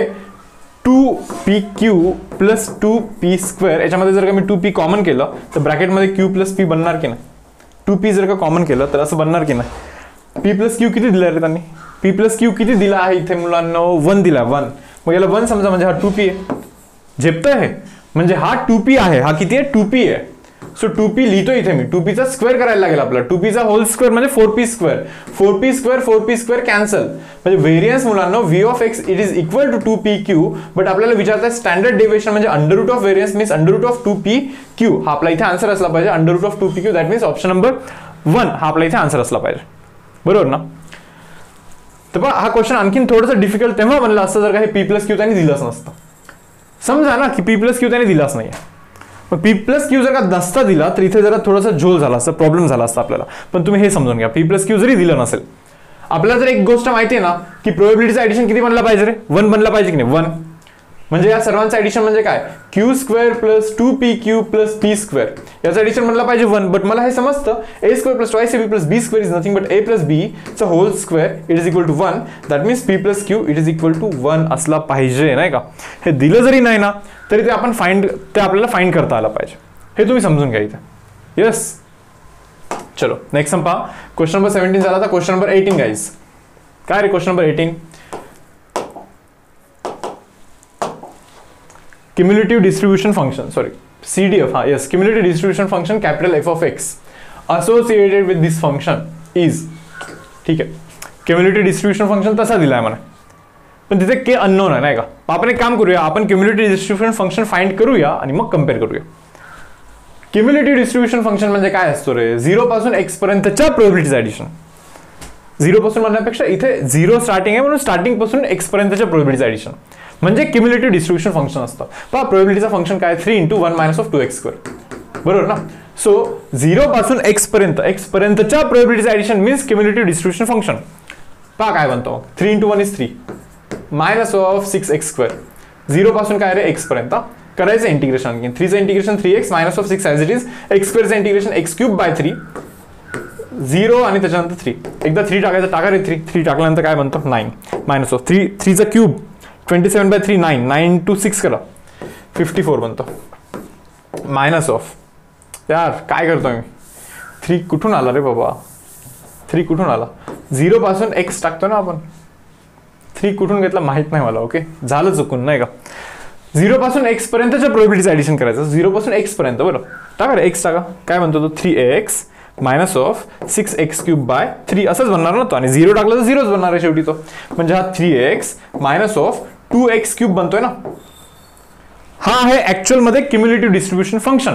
2pq प्लस 2p स्क्वेअर. याच्यामध्ये जर का मी 2p कॉमन केलं तर ब्रॅकेटमध्ये q प्लस p बनणार की नाही. 2p जर का कॉमन केलं तर असं बनणार की नाही. p प्लस q किती दिला रे त्यांनी, p प्लस q किती दिला आहे इथे मुलांना, 1 दिला 1. मग याला 1 समजा म्हणजे हा 2p आहे. झेपतंय हे, म्हणजे हा 2p आहे, हा किती आहे 2p आहे. सो 2p लिहितो इथे मी, 2p चा स्क्वेअर करायला लागेल आपल्याला. 2p चा होल स्क्वेअर म्हणजे 4p square, 4p square cancel. म्हणजे व्हेरियन्स मुलांना v of x it is equal to 2pq. But आपल्याला विचारतात स्टँडर्ड डेविएशन म्हणजे under root of variance means under root of 2pq. हा आपला इथे आन्सर असला पाहिजे, under root of 2pq. That means option number 1 हा आपला इथे आन्सर असला पाहिजे, बरोबर ना. तर पहा हा क्वेश्चन आणखीन थोडंसं डिफिकल्ट तेव्हा बनला असतं जर का हे p प्लस क्यू त्यांनी दिलंच नसतं. समजा ना की p प्लस क्यू त्यांनी दिलाच नाही. मग p प्लस क्यू जर का नसता दिला तर इथे जरा थोडासा झोल झाला असता, प्रॉब्लेम झाला असता आपल्याला. पण तुम्ही हे समजून घ्या, p प्लस क्यू जरी दिलं नसेल, आपल्याला जर एक गोष्ट माहिती आहे ना की प्रोबॅबिलिटीचं ऍडिशन किती बनला पाहिजे रे, 1 बनला पाहिजे की नाही, 1. म्हणजे या सर्वांचं ऍडिशन म्हणजे काय, q square plus 2pq plus p square याचं ऍडिशन बनला पाहिजे 1. बट मला हे समजतं a square plus twice ab plus b square is nothing but a plus b चा whole square it is equal to 1. That means p plus q it is equal to 1 असला पाहिजे, नाही का. हे दिलं जरी नाही ना तरी ते आपण आपल्याला फाइंड करता आलं पाहिजे. हे तुम्ही समजून घ्या इथे. येस, चलो नेक्स्ट पहा. क्वेश्चन नंबर 17 झाला. आता क्वेश्चन नंबर 18 गाइस. काय रे question number 18, cumulative distribution function, sorry CDF, हाँ yes, cumulative distribution function capital F of x associated with this function is, ठीक है. cumulative distribution function तसा दिला आहे मला, पण तिथे k अननोन आहे नाही का. आपण एक काम करूया, आपण cumulative distribution function फाइंड करूया आणि मग कम्पेअर करूया. cumulative distribution function म्हणजे काय असतो रे, 0 पासून x पर्यंतच्या प्रोबॅबिलिटीचं ऍडिशन. 0 पासून म्हणण्यापेक्षा इथे 0 स्टार्टिंग आहे म्हणून स्टार्टिंग पासून x पर्यंतच्या प्रोबॅबिलिटीचं ऍडिशन म्हणजे क्युम्युलेटिव्ह डिस्ट्रीब्युशन फंक्शन असतं. पहा प्रोबॅबिलिटीचा फंक्शन काय, 3 into 1 minus of 2x square, बरोबर ना. सो 0 पासून x पर्यंतच्या प्रोबॅबिलिटीचं addition means cumulative distribution function. पहा काय बनतो, 3 into 1 is 3 minus of 6x square. 0 पासून काय रे x पर्यंत करायचं इंटिग्रेशन, आणखी 3 चं integration 3x minus of 6 as it is, x स्क्वेअरचं इंटिग्रेशन x क्यूब बाय 3 0 आणि त्याच्यानंतर 3. एकदा 3 टाकायचं, टाका रे 3 टाकल्यानंतर काय बनतो 9 मायनस ऑफ 3 चा क्यूब 27 by 3 9 9 to 6 करा 54 बनतो मायनस ऑफ, यार काय करतोय मी, 3 कुठून आला रे बाबा, 3 कुठून आला, 0 पासून x टाकतो ना आपण, 3 कुठून घेतला माहित नाही मला. ओके झालं चुकून नाही का. 0 पासून x पर्यंतच्या प्रोबॅबिलिटीचं ऍडिशन करायचं, 0 पासून x पर्यंत, बरं टाका रे x टाका, काय म्हणतो तो 3x minus of 6x cube by 3 असंच बनणार ना तो, आणि 0 टाकलं तर 0च बनणार आहे शेवटी तो. म्हणजे हा 3x minus of 2x cube बनतोय ना. हा आहे ऍक्च्युअल मध्ये क्युम्युलेटिव्ह डिस्ट्रीब्युशन फंक्शन.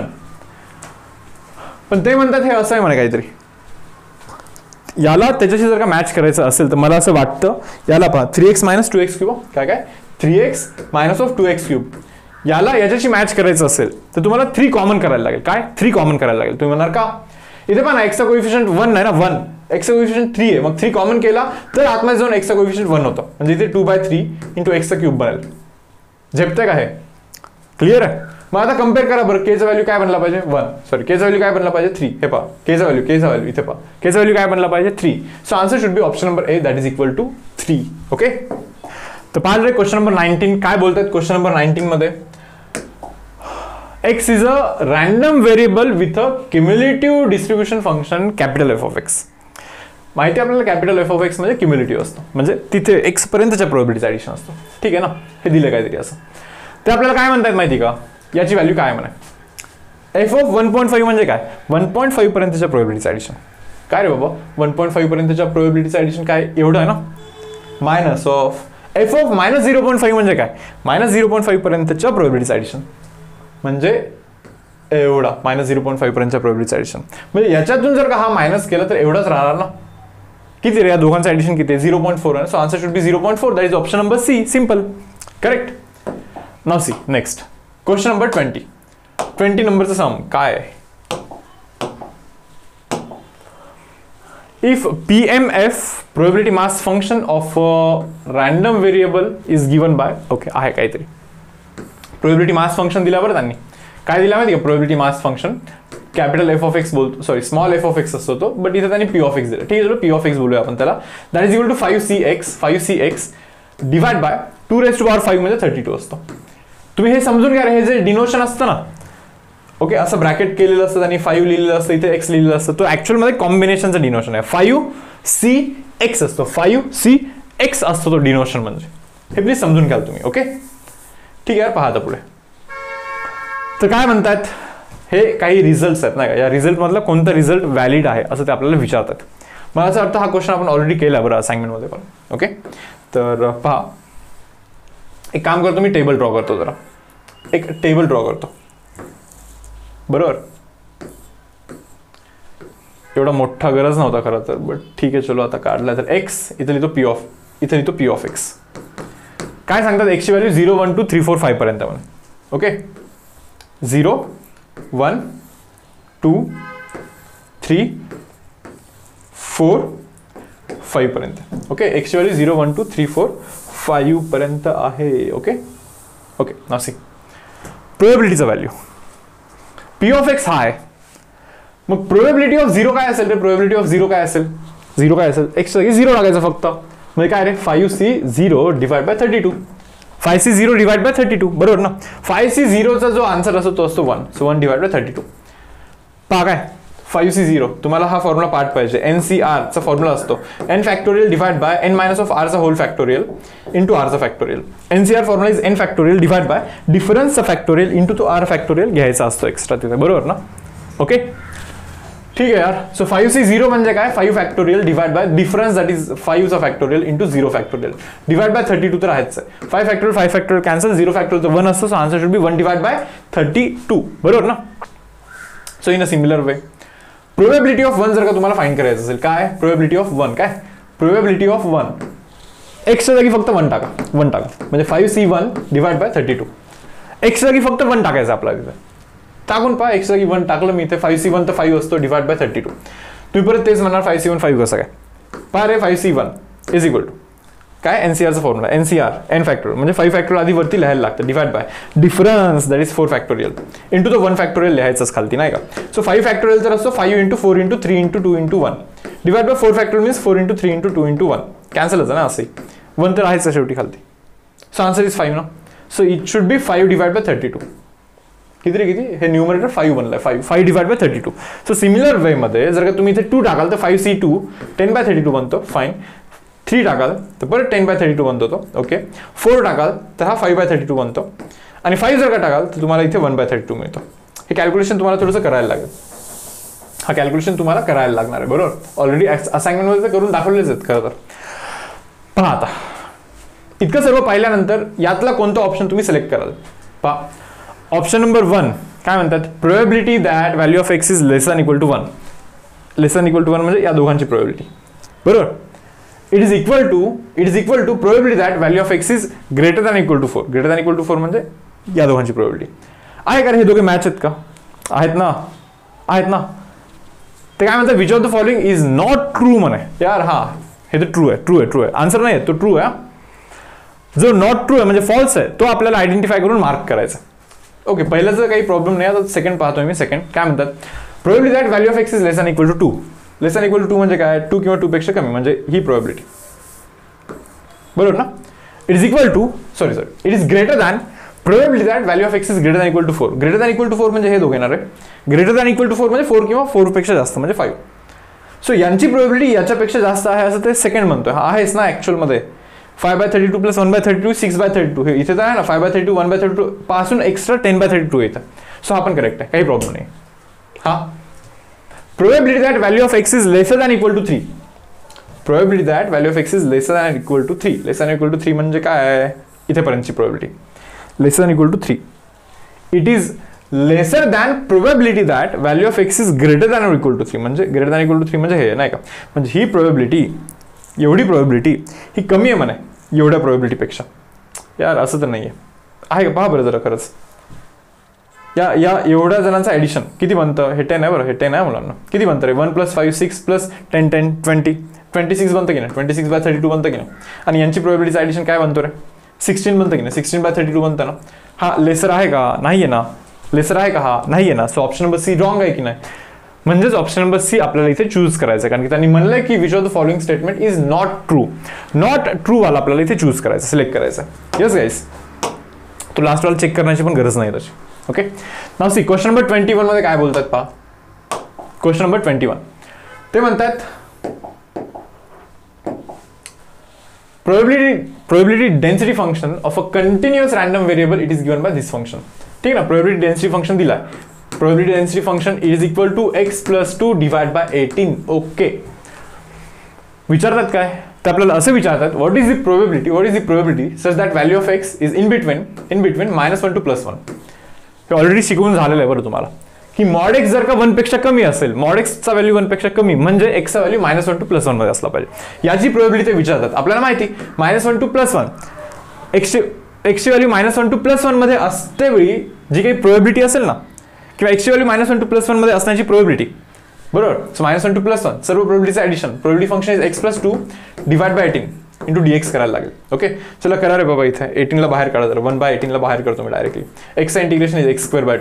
पण ते म्हणतात हे असं आहे म्हणे काहीतरी, याला त्याच्याशी जर का मॅच करायचं असेल तर मला असं वाटतं, याला पहा 3x मायनस 2x क्यूब, काय 3x minus of 2x cube, याला याच्याशी मॅच करायचं असेल तर तुम्हाला 3 कॉमन करायला लागेल. काय 3 कॉमन करायला लागेल. तुम्ही म्हणणार का, इथे पण x चा कोएफिशियंट 1 आहे ना, 1 x चा कोएफिशियंट 3 आहे, मग 3 कॉमन केला तर आतमध्ये जाऊन x चा कोएफिशियंट 1 होतं, म्हणजे इथे 2/3 इंटू x चा क्यूब बनेल. झेपतंय का हे, क्लिअर आहे. मग आता कम्पेअर करा बरं, k चा व्हॅल्यू काय बनला पाहिजे 1, सॉरी k चा व्हॅल्यू काय बनला पाहिजे 3. हे पहा k चा व्हॅल्यू इथे पहा, k चा व्हॅल्यू काय बनला पाहिजे 3. So answer should be option number A, that is equal to 3. Okay. तर पाहिलं रे क्वेश्चन नंबर 19 काय बोलतात. क्वेश्चन नंबर 19 मध्ये x is a random variable with a cumulative distribution function capital F of x. माहिती आपल्याला कॅपिटल F of x म्हणजे क्युम्युलेटिव्ह असतो, म्हणजे तिथे x पर्यंतच्या प्रोबॅबिलिटीचं ऍडिशन असतो. ठीक आहे ना, हे दिलं काहीतरी असं. ते आपल्याला काय म्हणतात माहिती का, याची व्हॅल्यू काय म्हणा, एफ ऑफ 1.5 म्हणजे काय, 1.5 पर्यंतच्या प्रोबेबिलिटीचं ॲडिशन. काय रे बाबा 1.5 पर्यंतच्या प्रोबेबिलिटीचं ॲडिशन काय एवढं आहे ना, minus of F of minus 0.5 म्हणजे काय, मायनस 0.5 पर्यंतच्या प्रोबेबिलिटीचं ॲडिशन म्हणजे एवढा मायनस 0.5 पर्यंतच्या प्रोबेबिलिटीचं ॲडिशन. म्हणजे याच्यातून जर का हा मायनस केला तर एवढाच राहणार ना. किती रे या दोघांचं ॲडिशन किती आहे, 0.4 आहे. So answer should be 0.4. That is option number C. Simple, correct. Now see. Next question number 20 नंबरचं सम काय आहे. If PMF probability mass function of a random variable is given by okay आहे काहीतरी probability mass function दिला बरं त्यांनी. काय दिला माहिती का probability mass function capital F of X बोलतो, sorry small F of X असतो तो, बट इथे त्यांनी पी ऑफ एक्स दिला. ठीक आहे, चलो पी ऑफ एक्स बोलूया आपण त्याला. That is equal to 5cx divide by 2⁵ म्हणजे 32 असतो. तुम्ही हे समजून घ्या, हे जे डिनोशन असतं ना, ओके असं ब्रॅकेट केलेलं असतं आणि 5 लिहिलेलं असतं, इथे एक्स लिहिलेलं असतं, तो ऍक्च्युअल मध्ये कॉम्बिनेशनचं डिनोशन आहे. 5cx असतो, 5cx असतो तो डिनोशन म्हणजे. हे प्लीज समजून घ्याल तुम्ही. ओके ठीक आहे, पहा आता पुढे. तर काय म्हणतात, हे काही रिझल्ट आहेत नाही का, या रिझल्ट मधला कोणता रिझल्ट व्हॅलिड आहे असं ते आपल्याला विचारतात. मला असं वाटतं हा क्वेश्चन आपण ऑलरेडी केला बरं असाइनमेंटमध्ये पण. ओके तर पहा, एक काम करतो मी, टेबल ड्रॉ करतो, जरा एक टेबल ड्रॉ करतो बरोबर. एवढा मोठा गरज नव्हता खरं तर, बट ठीक आहे चलो आता काढला. तर एक्स इथे लिहितो पी ऑफ, इथे लिहितो पी ऑफ एक्स. काय सांगतात, एक्सची व्हॅल्यू 0 1 2 3 4 5 पर्यंत म्हणून. ओके 0 1 2 3 4 5 पर्यंत. ओके एक्सची व्हॅल्यू 0 1 2 3 4 5 पर्यंत आहे. Okay okay now see. प्रोबेबिलिटीचा व्हॅल्यू पी ऑफ एक्स हा आहे. मग प्रोबेबिलिटी ऑफ 0 काय असेल रे, प्रोबेबिलिटी ऑफ 0 काय असेल, 0 काय असेल, एक्स जागी 0 टाकायचं फक्त. म्हणजे काय रे 5c0 divide by 32. 5c0 divide by 32 बरोबर ना. 5c0चा जो आन्सर असतो तो असतो 1. So 1 divide by 32. पहा काय 5c0, तुम्हाला हा फॉर्म्युला पार्ट पाहिजे. NCR चा फॉर्म्युला असतो n factorial divide by n minus of r चा होल फॅक्टोरियल इंटू r चा factorial. NCR formula is n factorial divide by डिफरन्सचा फॅक्टोरियल इंटू तो r फॅक्टोरियल घ्यायचा असतो एक्स्ट्रा तिथे, बरोबर ना. ओके ठीक आहे यार. सो 5c0 म्हणजे काय, 5 factorial divide by difference that is 5 चा factorial into 0 factorial divide by 32 तर आहेच आहे. 5 फॅक्टोरियल कॅन्सल, 0 फॅक्टोरियल तर 1 असतो. So answer should be 1 divide by 32 बरोबर ना. So in a similar way probability of 1 जर का तुम्हाला फाइंड करायचं असेल, काय प्रोबेबिलिटी ऑफ 1, काय प्रोबेबिलिटी ऑफ 1 एक्सच्या जागी फक्त 1 टाका, 1 टाका म्हणजे 5c1 डिवाइड बाय 32. एक्सच्या जागी फक्त 1 टाकायचं आपल्याला तिथे टाकून पहा. एक्सच्या जागी 1 टाकलं मी इथे, 5c1 तर 5 असतो डिवाइड बाय 32. तुम्ही परत तेच म्हणणार 5c1 5 कसं काय. पहा रे 5c1 इज इक्वल टू काय NCRचा फॉर्म्युला, NCR n फॅक्टोरियल म्हणजे 5 फॅक्टोरियल आधी वरती लिहायला लागतं divide by difference that is 4 factorial into तो 1 फॅक्टोरियल लिहायचंच खालती नाही का. सो 5 फॅक्टोरियल तर असतो 5 into 4 into 3 into 2 into 1 divide by 4 factorial means 4 into 3 into 2 into 1 cancel होतं ना असं 1 तर आहेच शेवटी खालती. सो आन्सर इज 5 ना. So it should be 5 divide by 32. किती रे किती, हे न्यूमरेटर 5 बनलाय, 5 divide by 32. So similar way मध्ये जर का तुम्ही इथे 2 टाकाल तर 5c2 10 बाय 32 बनतो. फाईन. 3 टाकाल तर परत 10 बाय 32 बनतो तो. ओके 4 टाकाल तर हा 5 बाय 32 बनतो आणि 5 जर का टाकाल तर तुम्हाला इथे 1 बाय 32 मिळतो. हे कॅल्क्युलेशन तुम्हाला थोडंसं करायला लागेल. हा कॅल्क्युलेशन तुम्हाला करायला लागणार आहे बरोबर. ऑलरेडी असाइनमेंटमध्ये करून दाखवलेच आहेत खरं तर. पहा आता इतकं सर्व पाहिल्यानंतर यातला कोणता ऑप्शन तुम्ही सिलेक्ट कराल. पहा ऑप्शन नंबर 1 काय म्हणतात, probability that value of x is less than equal to 1. Less than equal to 1 म्हणजे या दोघांची प्रोबेबिलिटी बरोबर. It is equal to probability that value of x is greater than equal to 4. Greater than equal to 4 म्हणजे या दोघांची प्रोबेबिलिटी आहे का. हे दोघे मॅच आहेत का, आहेत ना, आहेत ना. ते काय म्हणतात, which of the following is not true म्हणे. यार हा हे तर ट्रू आहे, ट्रू आहे, ट्रू आहे. आन्सर नाही आहे तो ट्रू आहे. जो नॉट ट्रू आहे म्हणजे फॉल्स आहे तो आपल्याला आयडेंटिफाय करून मार्क करायचा. ओके पहिल्याचं काही प्रॉब्लेम नाही. आता सेकंड पाहतोय मी. सेकंड काय म्हणतात, probability that value of x is less than equal to 2. Less than equal to 2 म्हणजे काय, 2 किंवा 2 पेक्षा कमी म्हणजे ही प्रोबेबिलिटी बरोबर ना. It is equal to it is greater than probability that value of x is greater than equal to 4. Greater than equal to 4 म्हणजे हे दोघे येणार आहे. ग्रेटर दॅन इक्वल टू 4 म्हणजे 4 किंवा 4 पेक्षा जास्त म्हणजे 5. सो यांची प्रोबेबिलिटी याच्यापेक्षा जास्त आहे असं ते सेकंड म्हणतोय. हा आहेच ना ऍक्च्युअल मध्ये. 5/32 प्लस 1/32 6/32 हे इथे तर आहे ना 5/32 1/32 पासून एक्स्ट्रा 10/32 येतं. सो हा पण करेक्ट आहे, काही प्रॉब्लेम नाही. हा probability that value of x is lesser than equal to 3. Probability that value of x is lesser than equal to 3. Lesser than equal to 3 म्हणजे काय? इथेपर्यंतची probability lesser than equal to 3. It is lesser than probability that value of x is greater than equal to 3. म्हणजे ग्रेटर दॅन इक्वल टू 3 म्हणजे हे नाही का, म्हणजे ही प्रोबॅबिलिटी, एवढी प्रोबॅबिलिटी ही कमी आहे म्हणे एवढ्या प्रोबॅबिलिटीपेक्षा. यार असं तर नाही आहे का? पहा बरं जरा खरंच या एवढ्या जणांचं ॲडिशन किती बनतं? हे 10 आहे बरं, हे 10 आहे मुलांना. किती बनतं रे? 1 + 5 6 + 10 10 20 26 बनतं की नाही? 26/32 बनतं की नाही? आणि यांची प्रोबॅबिलिटीचं ॲडिशन काय बनतो रे? 16 बनतं की नाही? 16/32 बनतं ना. हा लेसर आहे का? नाही आहे ना. लेसर आहे का? हा नाही आहे ना. So option number C wrong आहे की नाही? म्हणजेच ऑप्शन नंबर सी आपल्याला इथे चूज करायचं, कारण की त्यांनी म्हणलंय की which of the following statement is not true. Not true वाला आपल्याला इथे चूज करायचं, सिलेक्ट करायचं. येस गाईस, तो लास्ट वाला चेक करण्याची पण गरज नाही त्याची. Okay, now see question number 21 मध्ये काय बोलतात पहा. क्वेश्चन नंबर 21 ते म्हणतात probability density function of a continuous random variable it is given by this function. ठीक है ना, probability density function दिला है. probability density function is equal to x plus 2 divided by 18. Okay, विचारतात काय? तर आपल्याला असं विचारतात what is the probability such that value of x is in between -1 to +1. हे ऑलरेडी शिकवून झालेलं आहे बरं तुम्हाला की मॉड एक्स जर का 1 पेक्षा कमी असेल, मॉड एक्सचा व्हॅल्यू 1 पेक्षा कमी म्हणजे एक्सचा व्हॅल्यू -1 to +1 मध्ये असला पाहिजे. याची प्रोबॅबिलिटी विचारतात. आपल्याला माहिती -1 to +1 एक्सची व्हॅल्यू -1 to +1 मध्ये असते वेळी जी काही प्रोबॅबिलिटी असेल ना, किंवा एक्सची व्हॅल्यू -1 to +1 मध्ये असण्याची प्रोबॅबिलिटी, बरोबर. सो -1 to +1 सर्व प्रोबॅबिलिटीचं addition, probability function is x + 2 divide by 18 into dx करायला लागेल. ओके, चला करा रे बाबा. इथे 18 ला बाहेर काढा, जर 1/18 ला बाहेर करतो मी डायरेक्टली. एक्सचा इंटिग्रेशन इज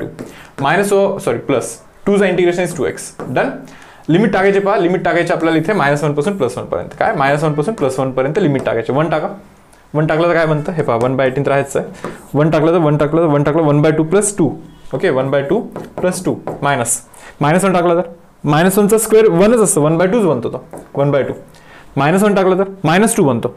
x² प्लस 2 चा integration is 2x. Done. Limit टाकायचे पहा, लिमिट टाकायचे आपल्याला इथे -1 पासून +1 पर्यंत. काय? -1 पासून +1 पर्यंत लिमिट टाकायचे. 1 टाका. 1 टाकलं तर काय बनतं हे पहा, 1/18 तर आहेच आहे. 1 टाकलं तर 1 टाकलं 1/2 + 2. ओके, 1/2 + 2 -1 टाकलं तर -1 चा स्क्वेअर 1च असतं, 1/2 बनतो तो. 1/2 -1 टाकलं तर -2 बनतो.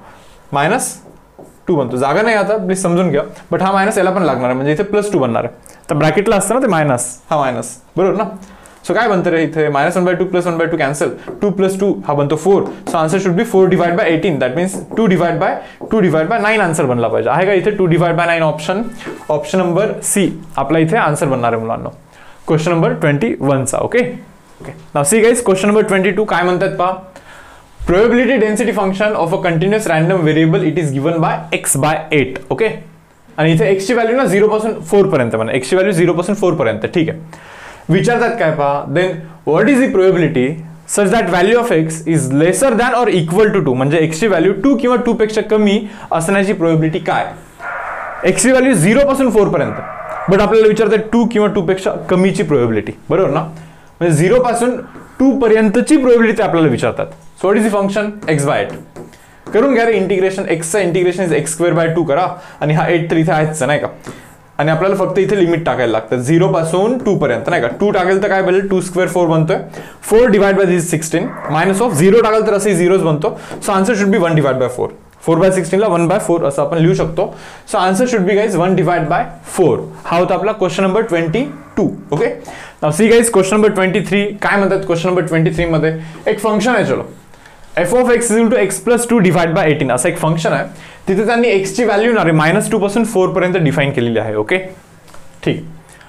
-2 बनतो. जागा नाही आता, प्लीज समजून घ्या. बट हा मायनस याला पण लागणार आहे, म्हणजे इथे +2 बनणार आहे. तर ब्रॅकेटला असतं ना ते मायनस, हा मायनस, बरोबर ना. सो काय बनतं रे इथे? -1/2 + 1/2 कॅन्सल, 2 + 2 हा बनतो 4. So answer should be 4 divide by 18. That means 2 divide by 9 answer बनला पाहिजे. आहे का इथे 2 divide by 9 option? Option number C आपला इथे आन्सर बनणार आहे मुलांना, क्वेश्चन नंबर 21 चा. Okay okay, now see guys, question number 22 काय म्हणतात पहा. Probability density function of a continuous random variable it is given by x/8. Okay, आणि इथे x ची व्हॅल्यू ना 0 पासून 4 पर्यंत म्हणा. x ची व्हॅल्यू 0 पासून 4 पर्यंत. ठीक आहे, विचारतात काय पहा. Then what is the probability such that value of x is lesser than or equal to 2. म्हणजे x ची व्हॅल्यू 2 किंवा 2 पेक्षा कमी असण्याची प्रोबॅबिलिटी काय? x ची व्हॅल्यू 0 पासून 4 पर्यंत, बट आपल्याला विचारतात 2 किंवा 2 पेक्षा कमीची प्रोबॅबिलिटी, बरोबर ना. म्हणजे 0 पासून 2 पर्यंतची प्रोबॅबिलिटी आपल्याला विचारतात. So what is the function? x/8. करून घ्या रे इंटिग्रेशन. एक्सचा इंटिग्रेशन इज x² 2 करा, आणि हा 8 तर इथे आहेच नाही का. आणि आपल्याला फक्त इथे लिमिट टाकायला लागतं 0 पासून 2 पर्यंत नाही का. 2 टाकेल तर काय बनेल? 2² 4 बनतोय. 4 divide by this 16 minus of 0 टाकाल तर असे 0च बनतो. So answer should be 1 divide by 4. 4/16 ला 1/4 असं आपण लिहू शकतो. So answer should be guys 1 divide by 4. हा होता आपला question number 22. Okay, now see guys question number 23 काय म्हणतात. क्वेश्चन नंबर 23 मध्ये एक फंक्शन आहे, चलो f of x equal to x + 2 divide by 18 असं एक फंक्शन आहे. तिथे त्यांनी x ची व्हॅल्यू ना -2 पासून 4 पर्यंत डिफाईन केलेली आहे. ओके, ठीक.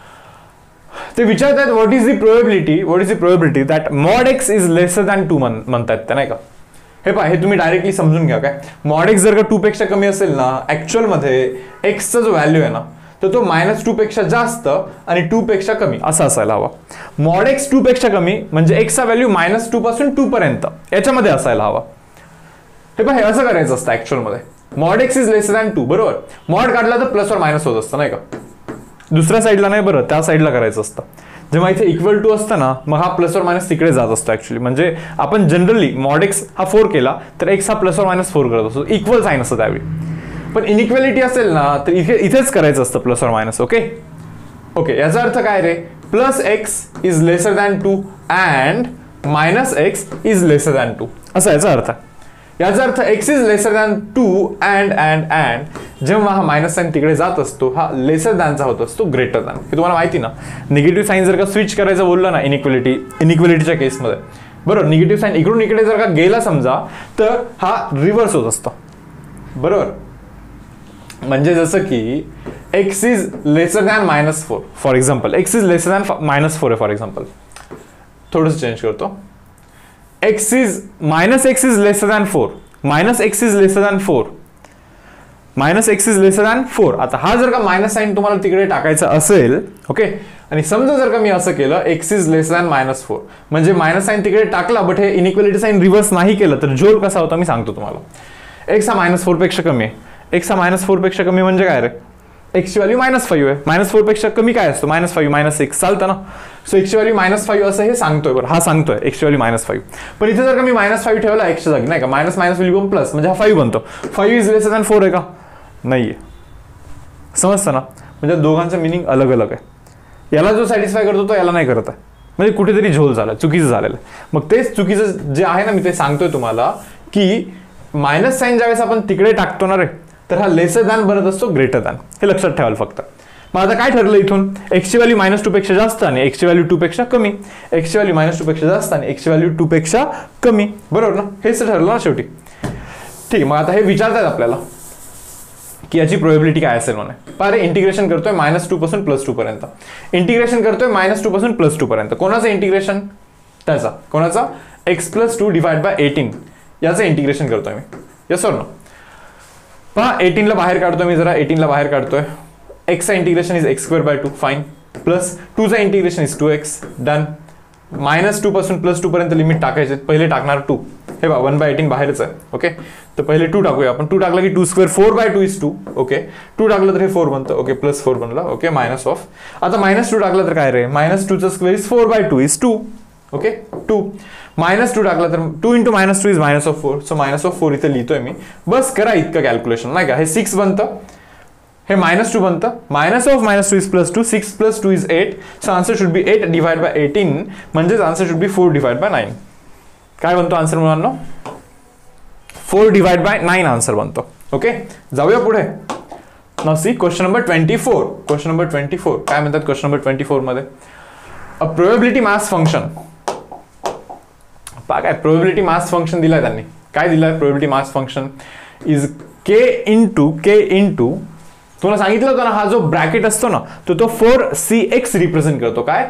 ते विचारतात what is the probability that mod x is lesser than 2 म्हणतात ते नाही का. हे पहा, हे तुम्ही डायरेक्टली समजून घ्या. काय मॉड x जर का 2 पेक्षा कमी असेल ना, ऍक्च्युअल मध्ये x चा जो व्हॅल्यू आहे ना, तर तो -2 पेक्षा जास्त आणि 2 पेक्षा कमी असा असायला हवा. मॉड x 2 पेक्षा कमी म्हणजे x चा व्हॅल्यू -2 पासून 2 पर्यंत याच्यामध्ये असायला हवा. हे पहा, हे असं करायचं असतं ऍक्च्युअल मध्ये. Mod x is lesser than 2, बरोबर. मॉड काढला तर प्लस और मायनस होत असतं नाही का. दुसऱ्या साईडला नाही, बरं त्या साईडला करायचं असतं. जेव्हा इथे इक्वल टू असतं ना, मग हा प्लस और मायनस तिकडे जात असतो ऍक्च्युअली. म्हणजे आपण जनरली मॉड x हा 4 केला तर x हा प्लस और मायनस 4 करत असतो, इक्वल साइन असतं त्यावेळी. पण इनइक्वॅलिटी असेल ना तर इथेच करायचं असतं plus or minus. Okay okay, याचा अर्थ काय रे? Plus x is lesser than 2 and minus x is lesser than 2 असा याचा अर्थ. याचा अर्थ x is lesser than 2 and जेव्हा हा मायनस साइन तिकडे जात असतो हा लेसर दॅनचा होत असतो ग्रेटर दॅन. हे तुम्हाला माहिती ना, निगेटिव्ह साइन जर का स्विच करायचं बोललं ना इनइक्वालिटीच्या केसमध्ये, बरोबर, निगेटिव्ह साइन इकडून इकडे जर का गेला समजा तर हा रिव्हर्स होत असतो, बरोबर. म्हणजे जसं की x is lesser than -4 for example, x is lesser than -4 आहे फॉर एक्झाम्पल, थोडंसं चेंज करतो. x is lesser than 4, -x is lesser than 4, -x is lesser than 4. आता हा जर का मायनस साइन तुम्हाला तिकडे टाकायचा असेल, ओके, आणि समजा जर का मी असं केलं x इज लेसर दॅन -4, म्हणजे मायनस साइन तिकडे टाकला बट हे इनइक्वालिटी साइन रिव्हर्स नाही केलं तर झोल कसा होता मी सांगतो तुम्हाला. x हा -4 पेक्षा कमी आहे, x हा -4 पेक्षा कमी म्हणजे काय रे, x ची व्हॅल्यू -5 आहे, -4 पेक्षा कमी काय असतो, -5 -6 चालतं ना. सो x ची व्हॅल्यू -5 असं हे सांगतोय, बरं, हा सांगतोय x ची व्हॅल्यू -5. पण इथे जर का मी -5 ठेवला x च्या जागी, नाही का, मायनस विल बिकम प्लस, म्हणजे हा 5 बनतो. 5 इज लेसर दॅन 4 आहे का, नाहीये. समजतं ना, म्हणजे दोघांचं मिनिंग अलग अलग आहे. याला जो सॅटिस्फाय करतो तो याला नाही करत आहे, म्हणजे कुठेतरी झोल झाला, चुकीचं झालेलं आहे. मग तेच चुकीचं जे आहे ना, मी ते सांगतोय तुम्हाला की मायनस साइन ज्यावेळेस आपण तिकडे टाकतो ना रे, तर हा लेसर दॅन बनत असतो ग्रेटर दॅन. हे लक्षात ठेवाल फक्त. मग आता काय ठरलं इथून, x ची व्हॅल्यू -2 पेक्षा जास्त आणि x ची व्हॅल्यू 2 पेक्षा कमी, x ची व्हॅल्यू -2 पेक्षा जास्त आणि x ची व्हॅल्यू 2 पेक्षा कमी, बरोबर ना. हेच ठरलं ना शेवटी. ठीक, मग आता हे विचारतात आपल्याला की याची प्रोबॅबिलिटी काय असेल म्हणून. पहा रे, इंटिग्रेशन करतोय -2 पासून +2 पर्यंत, इंटिग्रेशन करतोय -2 पासून +2 पर्यंत. कोणाचं इंटिग्रेशन, त्याचा, कोणाचा, x + 2 / 18 याचं इंटिग्रेशन करतोय मी. Yes or no. पहा 18 ला बाहेर काढतोय मी, जरा 18 ला बाहेर काढतोय. x चा integration is x² 2 fine, plus 2 चा इंटिग्रेशन इज 2x डन. -2 पासून +2 पर्यंत लिमिट टाकायचे. पहिले टाकणार 2, हे बघा 1/18 बाहेरच आहे, ओके. तर पहिले 2 टाकूया आपण. 2 टाकला की 2² 4/2 इज 2, ओके. 2 टाकलं तर हे 4 बनतं, ओके, +4 बनला, ओके, मायनस ऑफ. आता -2 टाकलं तर काय रे, -2 चा स्क्वेअर इज 4/2 इज 2, ओके, 2. -2 टाकला तर 2 × -2 इज -4, सो -4 इथे लिहितोय मी. बस करा इतकं कॅल्क्युलेशन, नाही का. हे 6 बनतं, हे -2 बनतं, -2 is +2, 6 + 2 is 8, so answer should be 8 / 18, म्हणजेच आन्सर शुड बी 4 / 9. काय बनतो आन्सर मुलांनो, 4 / 9 आन्सर बनतो, ओके. जाऊया पुढे. Now see question number 24. Question number 24 काय म्हणतात क्वेश्चन नंबर 24 मध्ये, अ प्रोबॅबिलिटी मास फंक्शन. पहा काय प्रोबॅबिलिटी मास फंक्शन दिलाय त्यांनी. काय दिलाय, probability mass function is k × तुम्हाला सांगितलं होतं ना, हा जो ब्रॅकेट असतो ना तो 4cx रिप्रेझेंट करतो. काय,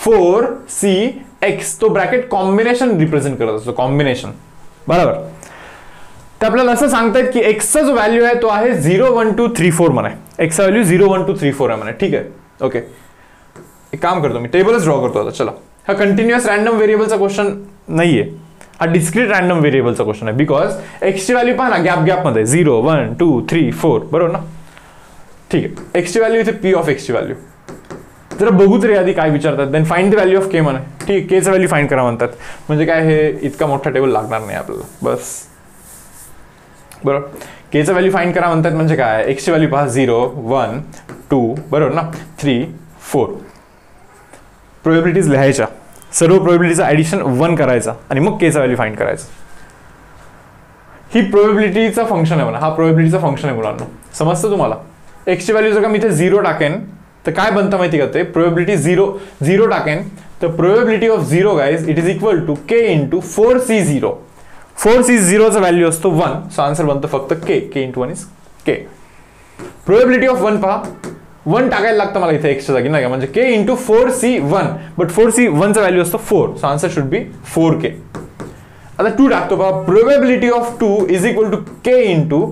4cx, तो ब्रॅकेट कॉम्बिनेशन रिप्रेझेंट करत असतो, कॉम्बिनेशन, बरोबर. तर आपल्याला असं सांगतायत की x चा जो व्हॅल्यू आहे तो आहे 0 1 2 3 4 म्हणे. x चा व्हॅल्यू 0 1 2 3 4 आहे म्हणे. ठीक आहे, ओके. एक काम करतो मी, टेबलच ड्रॉ करतो आता. चला, हा कंटिन्युअस रॅन्डम व्हेरिएबलचा क्वेश्चन नाहीये, हा डिस्क्रीट रॅन्डम व्हेरिएबलचा क्वेश्चन आहे. बिकॉज x ची व्हॅल्यू पहा ना, गॅप मध्ये 0 1 2 3 4, बरोबर ना. ठीक आहे, x ची व्हॅल्यू इथे p ऑफ x ची व्हॅल्यू जरा बघू तरी आधी काय विचारतात. Then find the value of k म्हणे. ठीक, k चा व्हॅल्यू फाइंड करा म्हणतात. म्हणजे काय, हे इतका मोठा टेबल लागणार नाही आपल्याला, बस, बरोबर. k चा व्हॅल्यू फाइंड करा म्हणतात म्हणजे काय, x ची व्हॅल्यू पहा 0 1 2, बरोबर ना, 3 4. प्रोबॅबिलिटीज लिहायच्या, सर्व प्रोबॅबिलिटीचा ऍडिशन 1 करायचा आणि मग k चा व्हॅल्यू फाइंड करायचा. ही प्रोबॅबिलिटीचा फंक्शन आहे म्हणा, हा प्रोबॅबिलिटीचा फंक्शन आहे मुलांना. समजतं तुम्हाला. x ची व्हॅल्यू जर का मी इथे 0 टाकेन तर काय बनतं माहिती का, ते प्रोबॅबिलिटी 0 टाकेन तर probability of 0 guys it is equal to k × 4c0. 4c0 चा व्हॅल्यू असतो 1, सो आन्सर बनतो फक्त k × 1 is k. Probability of 1 पहा, 1 टाकायला लागतं मला इथे x च्या जागी, नाही का, म्हणजे k × 4c1, बट 4c1 चा व्हॅल्यू असतो 4, so answer should B 4k. आता 2 टाकतो पहा, probability of 2 is equal to k ×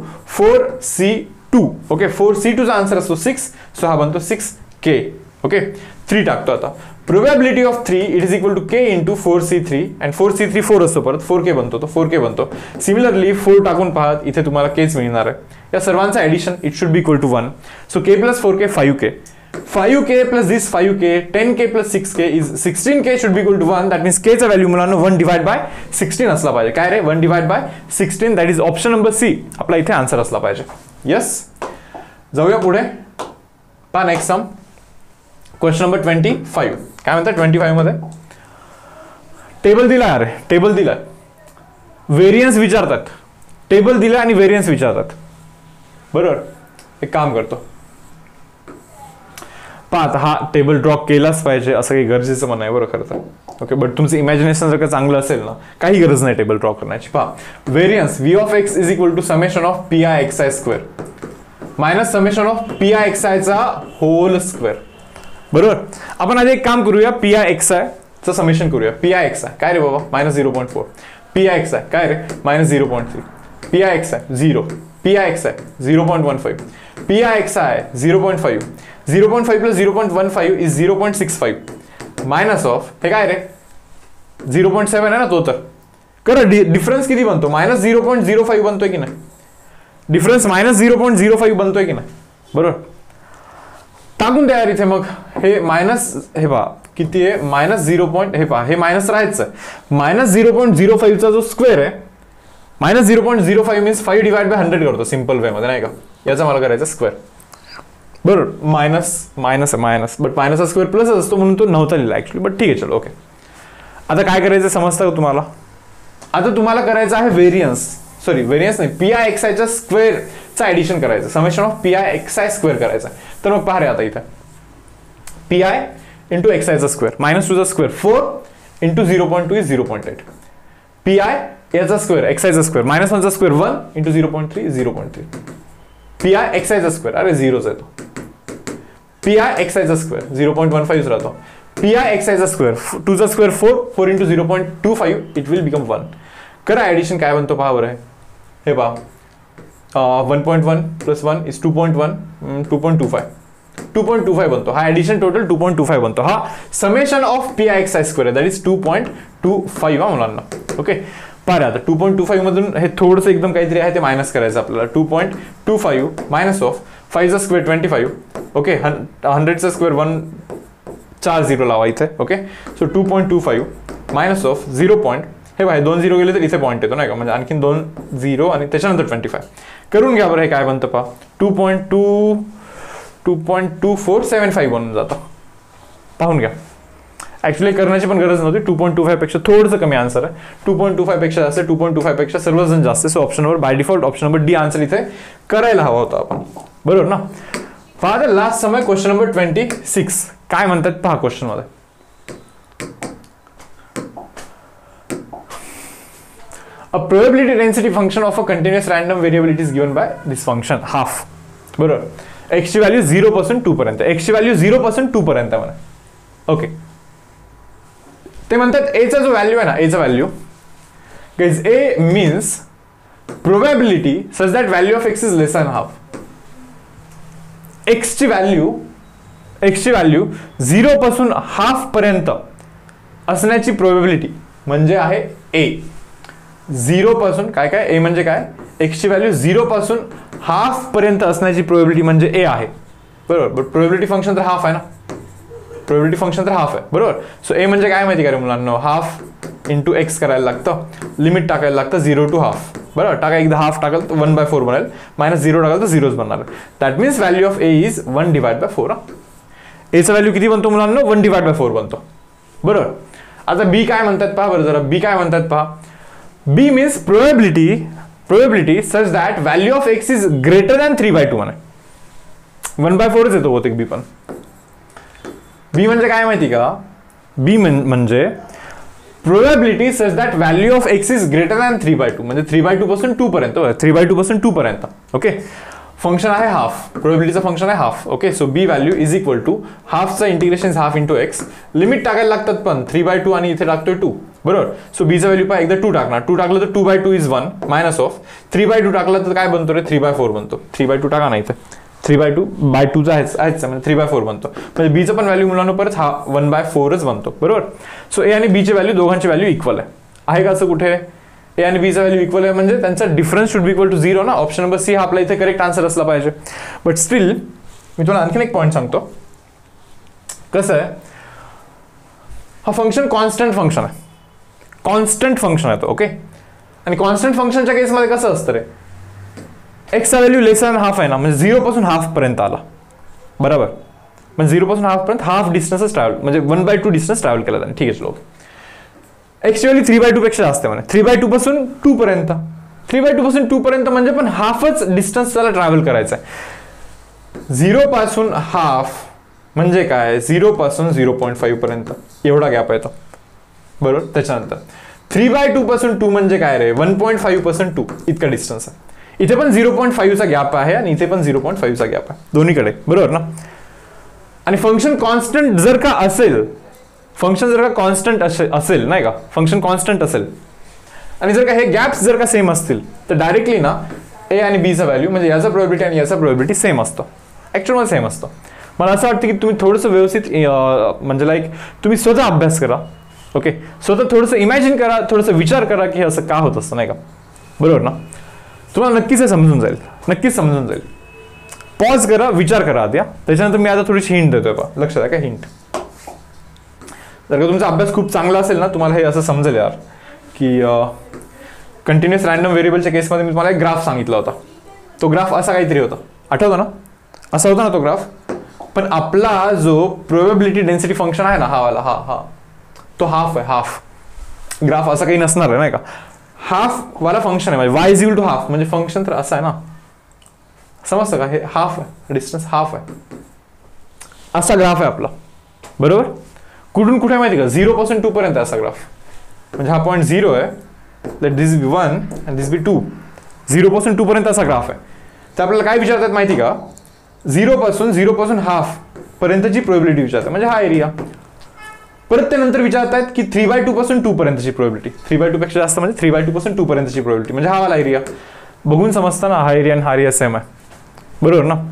4c2, okay. 4c2 चा आन्सर असतो 6, सो हा बनतो 6k, ओके. 3 टाकतो आता, probability of 3 it is equal to k × 4c3, and 4c3 4 असतो, परत 4k बनतो, तो 4k बनतो. सिमिलरली 4 टाकून पाहत इथे तुम्हाला kच मिळणार आहे. या सर्वांचा addition it should be equal to 1, so k + 4k 5k, 5k + this 5k, 10k + 6k is 16k should be equal to 1. That means k चा व्हॅल्यू मुलांना 1 / 16 असला पाहिजे. काय रे, 1 / 16, that is option number C आपला इथे आन्सर असला पाहिजे. यस, जाऊया पुढे. पहा नेक्स्ट सम, क्वेश्चन नंबर 25. काय म्हणतात 25 मध्ये, टेबल दिला, अरे टेबल दिला, व्हेरियन्स विचारतात. टेबल दिलं आणि व्हेरियन्स विचारतात, बरोबर. एक काम करतो, पहा आता हा टेबल ड्रॉ केलाच पाहिजे असं काही गरजेचं पण नाही बरं खरं तर. ओके, बट तुमचं इमॅजिनेशन जर का चांगलं असेल ना, काही गरज नाही टेबल ड्रॉ करण्याची. पहा, variance V of x is equal to summation of P I X I square minus summation of P I x आयचा होल स्क्वेअर, बरोबर. आपण आधी एक काम करूया, पी आय एक्स आय चं समेशन करूया. पी आय एक्स आय काय रे बाबा, -0.4. पी आय एक्स आय काय रे, -0.3. P I x i 0. P I x i 0.15. P I x i 0.5. 0.5 plus 0.15 is 0.65 minus of हे काय रे 0.7 आहे ना तो. तर कर डिफरन्स किती बनतो, -0.05 बनतोय की नाही. डिफरन्स -0.05 बनतोय की नाही, बरोबर. टाकून द्या इथे मग हे मायनस, हे पहा किती आहे -0. हे पहा हे मायनस राहायचं, -0.05 चा जो स्क्वेअर आहे -0.05 मीन्स 5 डिवाइड बाय 100 करतो सिंपल वे मध्ये, नाही का. याचा मला करायचा स्क्वेअर, बरोबर. मायनस मायनस मायनस, बट मायनसचा स्क्वेअर प्लस असतो म्हणून तो नव्हता लिहिला ऍक्च्युली, बट ठीक आहे चलो. ओके, आता काय करायचं समजतं का तुम्हाला. आता तुम्हाला करायचं आहे व्हेरियन्स नाही, पी आय एक्स आयच्या स्क्वेअरचं ऍडिशन करायचं, summation of P I X I square करायचं. तर मग पहा रे आता इथे पी आय इंटू एक्स आयचा स्क्वेअर -2चा square 4 into 0.2 is 0.8. P i याचा स्क्वेअर एक्स आयचा स्क्वेअर -1चा square 1 into 0.3 0.3. P I x आयचा स्क्वेअर अरे 0च येतो. पी आय एक्स आयचा स्क्वेअर 0.15 राहतो. पी आय एक्स आयचा स्क्वेअर 2चा square 4 into 0.25 it will become 1. करा ऍडिशन काय बनतो पहा बरं. हे पहा 1.1 प्लस 1 इज 2.1 2.25 बनतो. हा ऍडिशन टोटल 2.25 बनतो. हा summation of P I X I square that is 2.25 हा मुलांना. ओके, पहा आता 2.25 मधून हे थोडंसं एकदम काहीतरी आहे ते मायनस करायचं आपल्याला. 2.25 मायनस ऑफ 5चा स्क्वेअर 25. ओके, 100चा स्क्वेअर 140 लावा इथे. Okay, so 2.25 minus of 0. हे बाय 2 0 गेले तर इथे पॉईंट येतो नाही का, म्हणजे आणखीन 2 0 आणि त्याच्यानंतर 25 करून घ्या बरं. हे काय बनतं पहा 2.2475 बनून जातं. पाहून घ्या, ऍक्च्युली करण्याची पण गरज नव्हती. 2.25 पेक्षा थोडंसं कमी आन्सर आहे. 2.25 पेक्षा जास्त, 2.25 पेक्षा सर्वजण जास्त. सो ऑप्शनवर by default option number D answer इथे करायला हवा होता आपण, बरोबर ना. पहा लास्ट समय क्वेश्चन नंबर 26 काय म्हणतात पहा क्वेश्चन मध्ये. A probability density function of a continuous random variability is given by this function half, बरोबर. x ची व्हॅल्यू 0 पासून 2 पर्यंत, x ची व्हॅल्यू 0 पासून 2 पर्यंत म्हणा. ओके, ते म्हणतात a चा जो व्हॅल्यू आहे ना, a चा value guys a means probability such that value of x is less than half. x ची व्हॅल्यू 0 पासून हाफ पर्यंत असण्याची प्रोबॅबिलिटी म्हणजे आहे a. 0 पासून काय ए म्हणजे काय, x ची व्हॅल्यू 0 पासून हाफ पर्यंत असण्याची प्रोबॅबिलिटी म्हणजे a आहे, बरोबर. बट प्रोबॅबिलिटी फंक्शन तर हाफ आहे ना, प्रोबॅबिलिटी फंक्शन तर हाफ आहे, बरोबर. सो a म्हणजे काय माहिती का रे मुलांना, हाफ इंटू एक्स करायला लागतं, लिमिट टाकायला लागतं 0 to हाफ, बरोबर. टाका एकदा हाफ टाकाल तर 1/4 बनेल, -0 टाकाल तर 0च बनणार. That means value of a is 1/4. a चा व्हॅल्यू किती बनतो मुलांना, 1/4 बनतो, बरोबर. आता b काय म्हणतात पहा बरं जरा. b काय म्हणतात पहा. B means probability such that value of x is greater than 3/2 म्हणे. 1/4 येतो बहुतेक b पण. b म्हणजे काय माहिती का, b म्हणजे probability such that value of x is greater than 3/2 म्हणजे 3/2 पासून 2 पर्यंत, 3/2 पासून 2 पर्यंत. ओके, फंक्शन आहे हाफ, प्रोबॅबिलिटीचं फंक्शन आहे half. Okay, so b value is equal to हाफचं integration half into x. Limit टाकायला लागतात पण 3/2 आणि इथे टाकतोय 2, बरोबर. सो b चा व्हॅल्यू पहा एकदा 2 टाकणार, 2 टाकलं तर 2/2 इज 1 मायनस ऑफ 3/2 टाकलं तर काय बनतो रे 3/4 बनतो. 3/2 टाका ना इथे, 3/2 चा आहेच म्हणजे 3/4 बनतो. म्हणजे b चं पण व्हॅल्यू मुलांना परत हा 1/4च बनतो, बरोबर. सो a आणि b ची व्हॅल्यू दोघांची व्हॅल्यू इक्वल आहे का असं कुठे. ए आणि बी चा व्हॅल्यू इक्वल आहे म्हणजे त्यांचा difference should be equal to 0 ना. ऑप्शन नंबर सी हा आपला इथे करेक्ट आन्सर असला पाहिजे. बट स्टील मी तुम्हाला आणखीन एक पॉईंट सांगतो. कसं आहे, हा फंक्शन कॉन्स्टंट फंक्शन आहे, कॉन्स्टंट फंक्शन आहे तो. ओके, आणि कॉन्स्टंट फंक्शनच्या केसमध्ये कसं असतं रे, एक्स चा व्हॅल्यू लेस दॅन हाफ आहे ना, म्हणजे 0 पासून हाफ पर्यंत आला, बरोबर. म्हणजे 0 पासून हाफ पर्यंत हाफ डिस्टन्स ट्रॅव्हल म्हणजे 1/2 डिस्टन्स ट्रॅव्हल केला त्याने. ठीक आहे चलो. एक्स ची व्हॅल्यू 3/2 पेक्षा जास्त आहे म्हणे, 3/2 पासून 2 पर्यंत. 3/2 पासून 2 पर्यंत म्हणजे पण हाफच डिस्टन्स त्याला ट्रॅव्हल करायचा आहे. 0 पासून हाफ म्हणजे काय, 0 पासून 0.5 पर्यंत एवढा गॅप आहे तो, बरोबर. त्याच्यानंतर 3/2 पासून 2 म्हणजे काय रे, 1.5 पासून 2 इतका डिस्टन्स आहे. इथे पण 0.5 चा गॅप आहे आणि इथे पण 0.5 चा गॅप आहे दोन्हीकडे, बरोबर ना. आणि फंक्शन कॉन्स्टंट जर का असेल, फंक्शन जर का कॉन्स्टंट असेल नाही का, फंक्शन कॉन्स्टंट असेल आणि जर का हे गॅप्स जर का सेम असतील तर डायरेक्टली ना ए आणि बी चा व्हॅल्यू म्हणजे याचा प्रोबॅबिलिटी आणि याचा प्रोबॅबिलिटी सेम असतो, ऍक्च्युअल सेम असतो. मला असं वाटतं की तुम्ही थोडंसं व्यवस्थित म्हणजे लाईक तुम्ही स्वतः अभ्यास करा, ओके. स्वतः थोडंसं इमॅजिन करा, थोडंसं विचार करा की असं का होत असतं नाही का, बरोबर ना. तुम्हाला नक्कीच हे समजून जाईल, नक्कीच समजून जाईल. पॉज करा, विचार करा आधी. त्याच्यानंतर मी आता थोडीशी हिंट देतोय बा, लक्षात आहे का हिंट. जर का तुमचा अभ्यास खूप चांगला असेल ना, तुम्हाला हे असं समजेल यार की कंटिन्युअस रॅन्डम व्हेरिएबलच्या केसमध्ये मी तुम्हाला एक ग्राफ सांगितला होता. तो ग्राफ असा काहीतरी होता, आठवतो ना, असा होता ना तो ग्राफ. पण आपला जो प्रोबॅबिलिटी डेन्सिटी फंक्शन आहे ना, हा वाला, हा तो हाफ आहे, हाफ. ग्राफ असा काही नसणार आहे नाही का, हाफ वाला फंक्शन आहे. म्हणजे y is equal to half म्हणजे फंक्शन तर असं आहे ना, समजतं का, हे हाफ आहे, डिस्टन्स हाफ आहे, असा ग्राफ आहे आपला, बरोबर. कुठून कुठे माहिती का, 0 पासून 2 पर्यंत असा ग्राफ. म्हणजे हा पॉईंट 0 आहे, लेट दिस बी 1 अँड दिस बी 2. 0 पासून 2 पर्यंत असा ग्राफ आहे. तर आपल्याला काय विचारतात माहिती का, 0 पासून हाफ पर्यंतची प्रोबॅबिलिटी विचारतात, म्हणजे हा एरिया. परत त्यानंतर विचारतात की 3/2 पासून 2 पर्यंतची प्रोबॅबिलिटी, 3/2 पेक्षा जास्त म्हणजे 3/2 पासून 2 पर्यंतची प्रोबॅबिलिटी, म्हणजे हा वाला एरिया. बघून समजतं ना, हा एरिया आणि हा एरिया सेम आहे, बरोबर ना.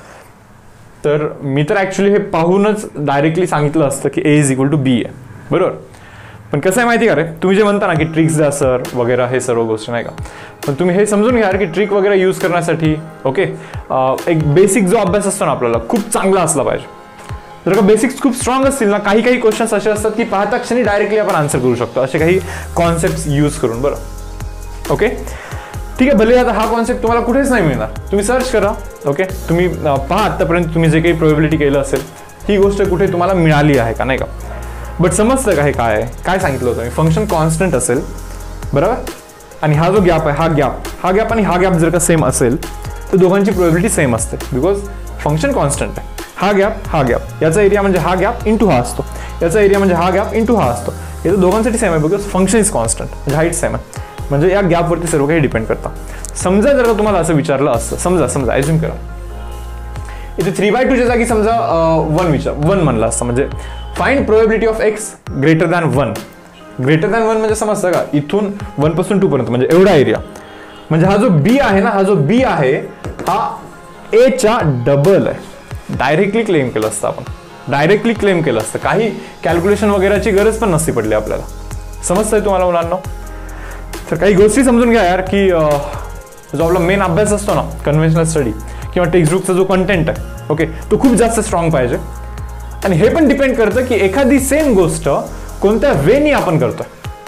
तर मी तर ऍक्च्युली हे पाहूनच डायरेक्टली सांगितलं असतं की a is equal to b आहे, बरोबर. पण कसं आहे माहिती का रे, तुम्ही जे म्हणता ना की ट्रिक्स द्या सर वगैरे, हे सर्व गोष्टी नाही का, पण तुम्ही हे समजून घ्या की ट्रिक वगैरे यूज करण्यासाठी ओके एक बेसिक जो अभ्यास असतो ना आपल्याला खूप चांगला असला पाहिजे. जर का बेसिक्स खूप स्ट्रॉंग असतील ना, काही काही क्वेश्चन्स असे असतात की पाहता क्षणी डायरेक्टली आपण आन्सर करू शकतो असे काही कॉन्सेप्ट यूज करून, बरं. ओके ठीक आहे. भले आता हा कॉन्सेप्ट तुम्हाला कुठेच नाही मिळणार, तुम्ही सर्च करा, ओके. तुम्ही पहा आतापर्यंत तुम्ही जे काही प्रोबॅबिलिटी केलं असेल ही गोष्ट कुठे तुम्हाला मिळाली आहे का नाही का. बट समजतं का हे काय आहे, काय सांगितलं होतं मी, फंक्शन कॉन्स्टंट असेल, बरोबर. आणि हा जो गॅप आहे, हा गॅप आणि हा गॅप जर का सेम असेल तर दोघांची प्रोबॅबिलिटी सेम असते, बिकॉज फंक्शन कॉन्स्टंट आहे. हा गॅप याचा एरिया म्हणजे हा गॅप इंटू हा असतो, याचा एरिया म्हणजे हा गॅप इंटू हा असतो. हे तर दोघांसाठी सेम आहे, बिकॉज फंक्शन इज कॉन्स्टंट, म्हणजे हाईट सेम आहे, म्हणजे या गॅपवरती सर्व काही डिपेंड करतं. समजा जर का तुम्हाला असं विचारलं असतं, समजा ॲज्युम करा इथे 3/2च्या जागी समजा 1 म्हणलं असतं, म्हणजे find probability of x greater than 1. Greater than 1 म्हणजे समजतं का, इथून 1 पासून 2 पर्यंत म्हणजे एवढा एरिया. म्हणजे हा जो बी आहे ना, हा जो बी आहे हा ए च्या डबल आहे. डायरेक्टली क्लेम केलं असतं आपण, डायरेक्टली क्लेम केलं असतं, काही कॅल्क्युलेशन वगैरेची गरज पण नसती पडली आपल्याला. समजतंय तुम्हाला मुलांना. तर काही गोष्टी समजून घ्या यार की जो आपला मेन अभ्यास असतो ना, कन्व्हेन्शनल स्टडी किंवा टेक्स्टबुकचा जो कंटेंट आहे ओके, तो खूप जास्त स्ट्रॉंग पाहिजे. आणि हे पण डिपेंड करतं की एखादी सेम गोष्ट कोणत्या वेनी आपण करतोय.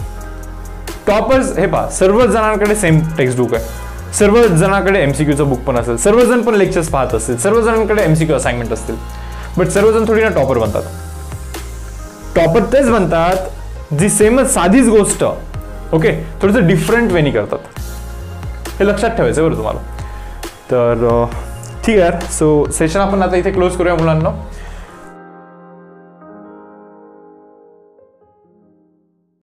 टॉपर्स हे पहा, सर्व जणांकडे सेम टेक्स्टबुक आहे, सर्व जणांकडे एमसीक्यूचं बुक पण असेल, सर्वजण पण लेक्चर्स पाहत असतील, सर्व जणांकडे एमसीक्यू असाइनमेंट असतील, बट सर्वजण थोडी ना टॉपर बनतात. टॉपर तेच बनतात जी सेमच साधीच गोष्ट ओके थोडंसं डिफरंट वेनी करतात. हे लक्षात ठेवायचं बरं तुम्हाला. तर ठीक आहे यार, सो सेशन आपण आता इथे क्लोज करूया मुलांना.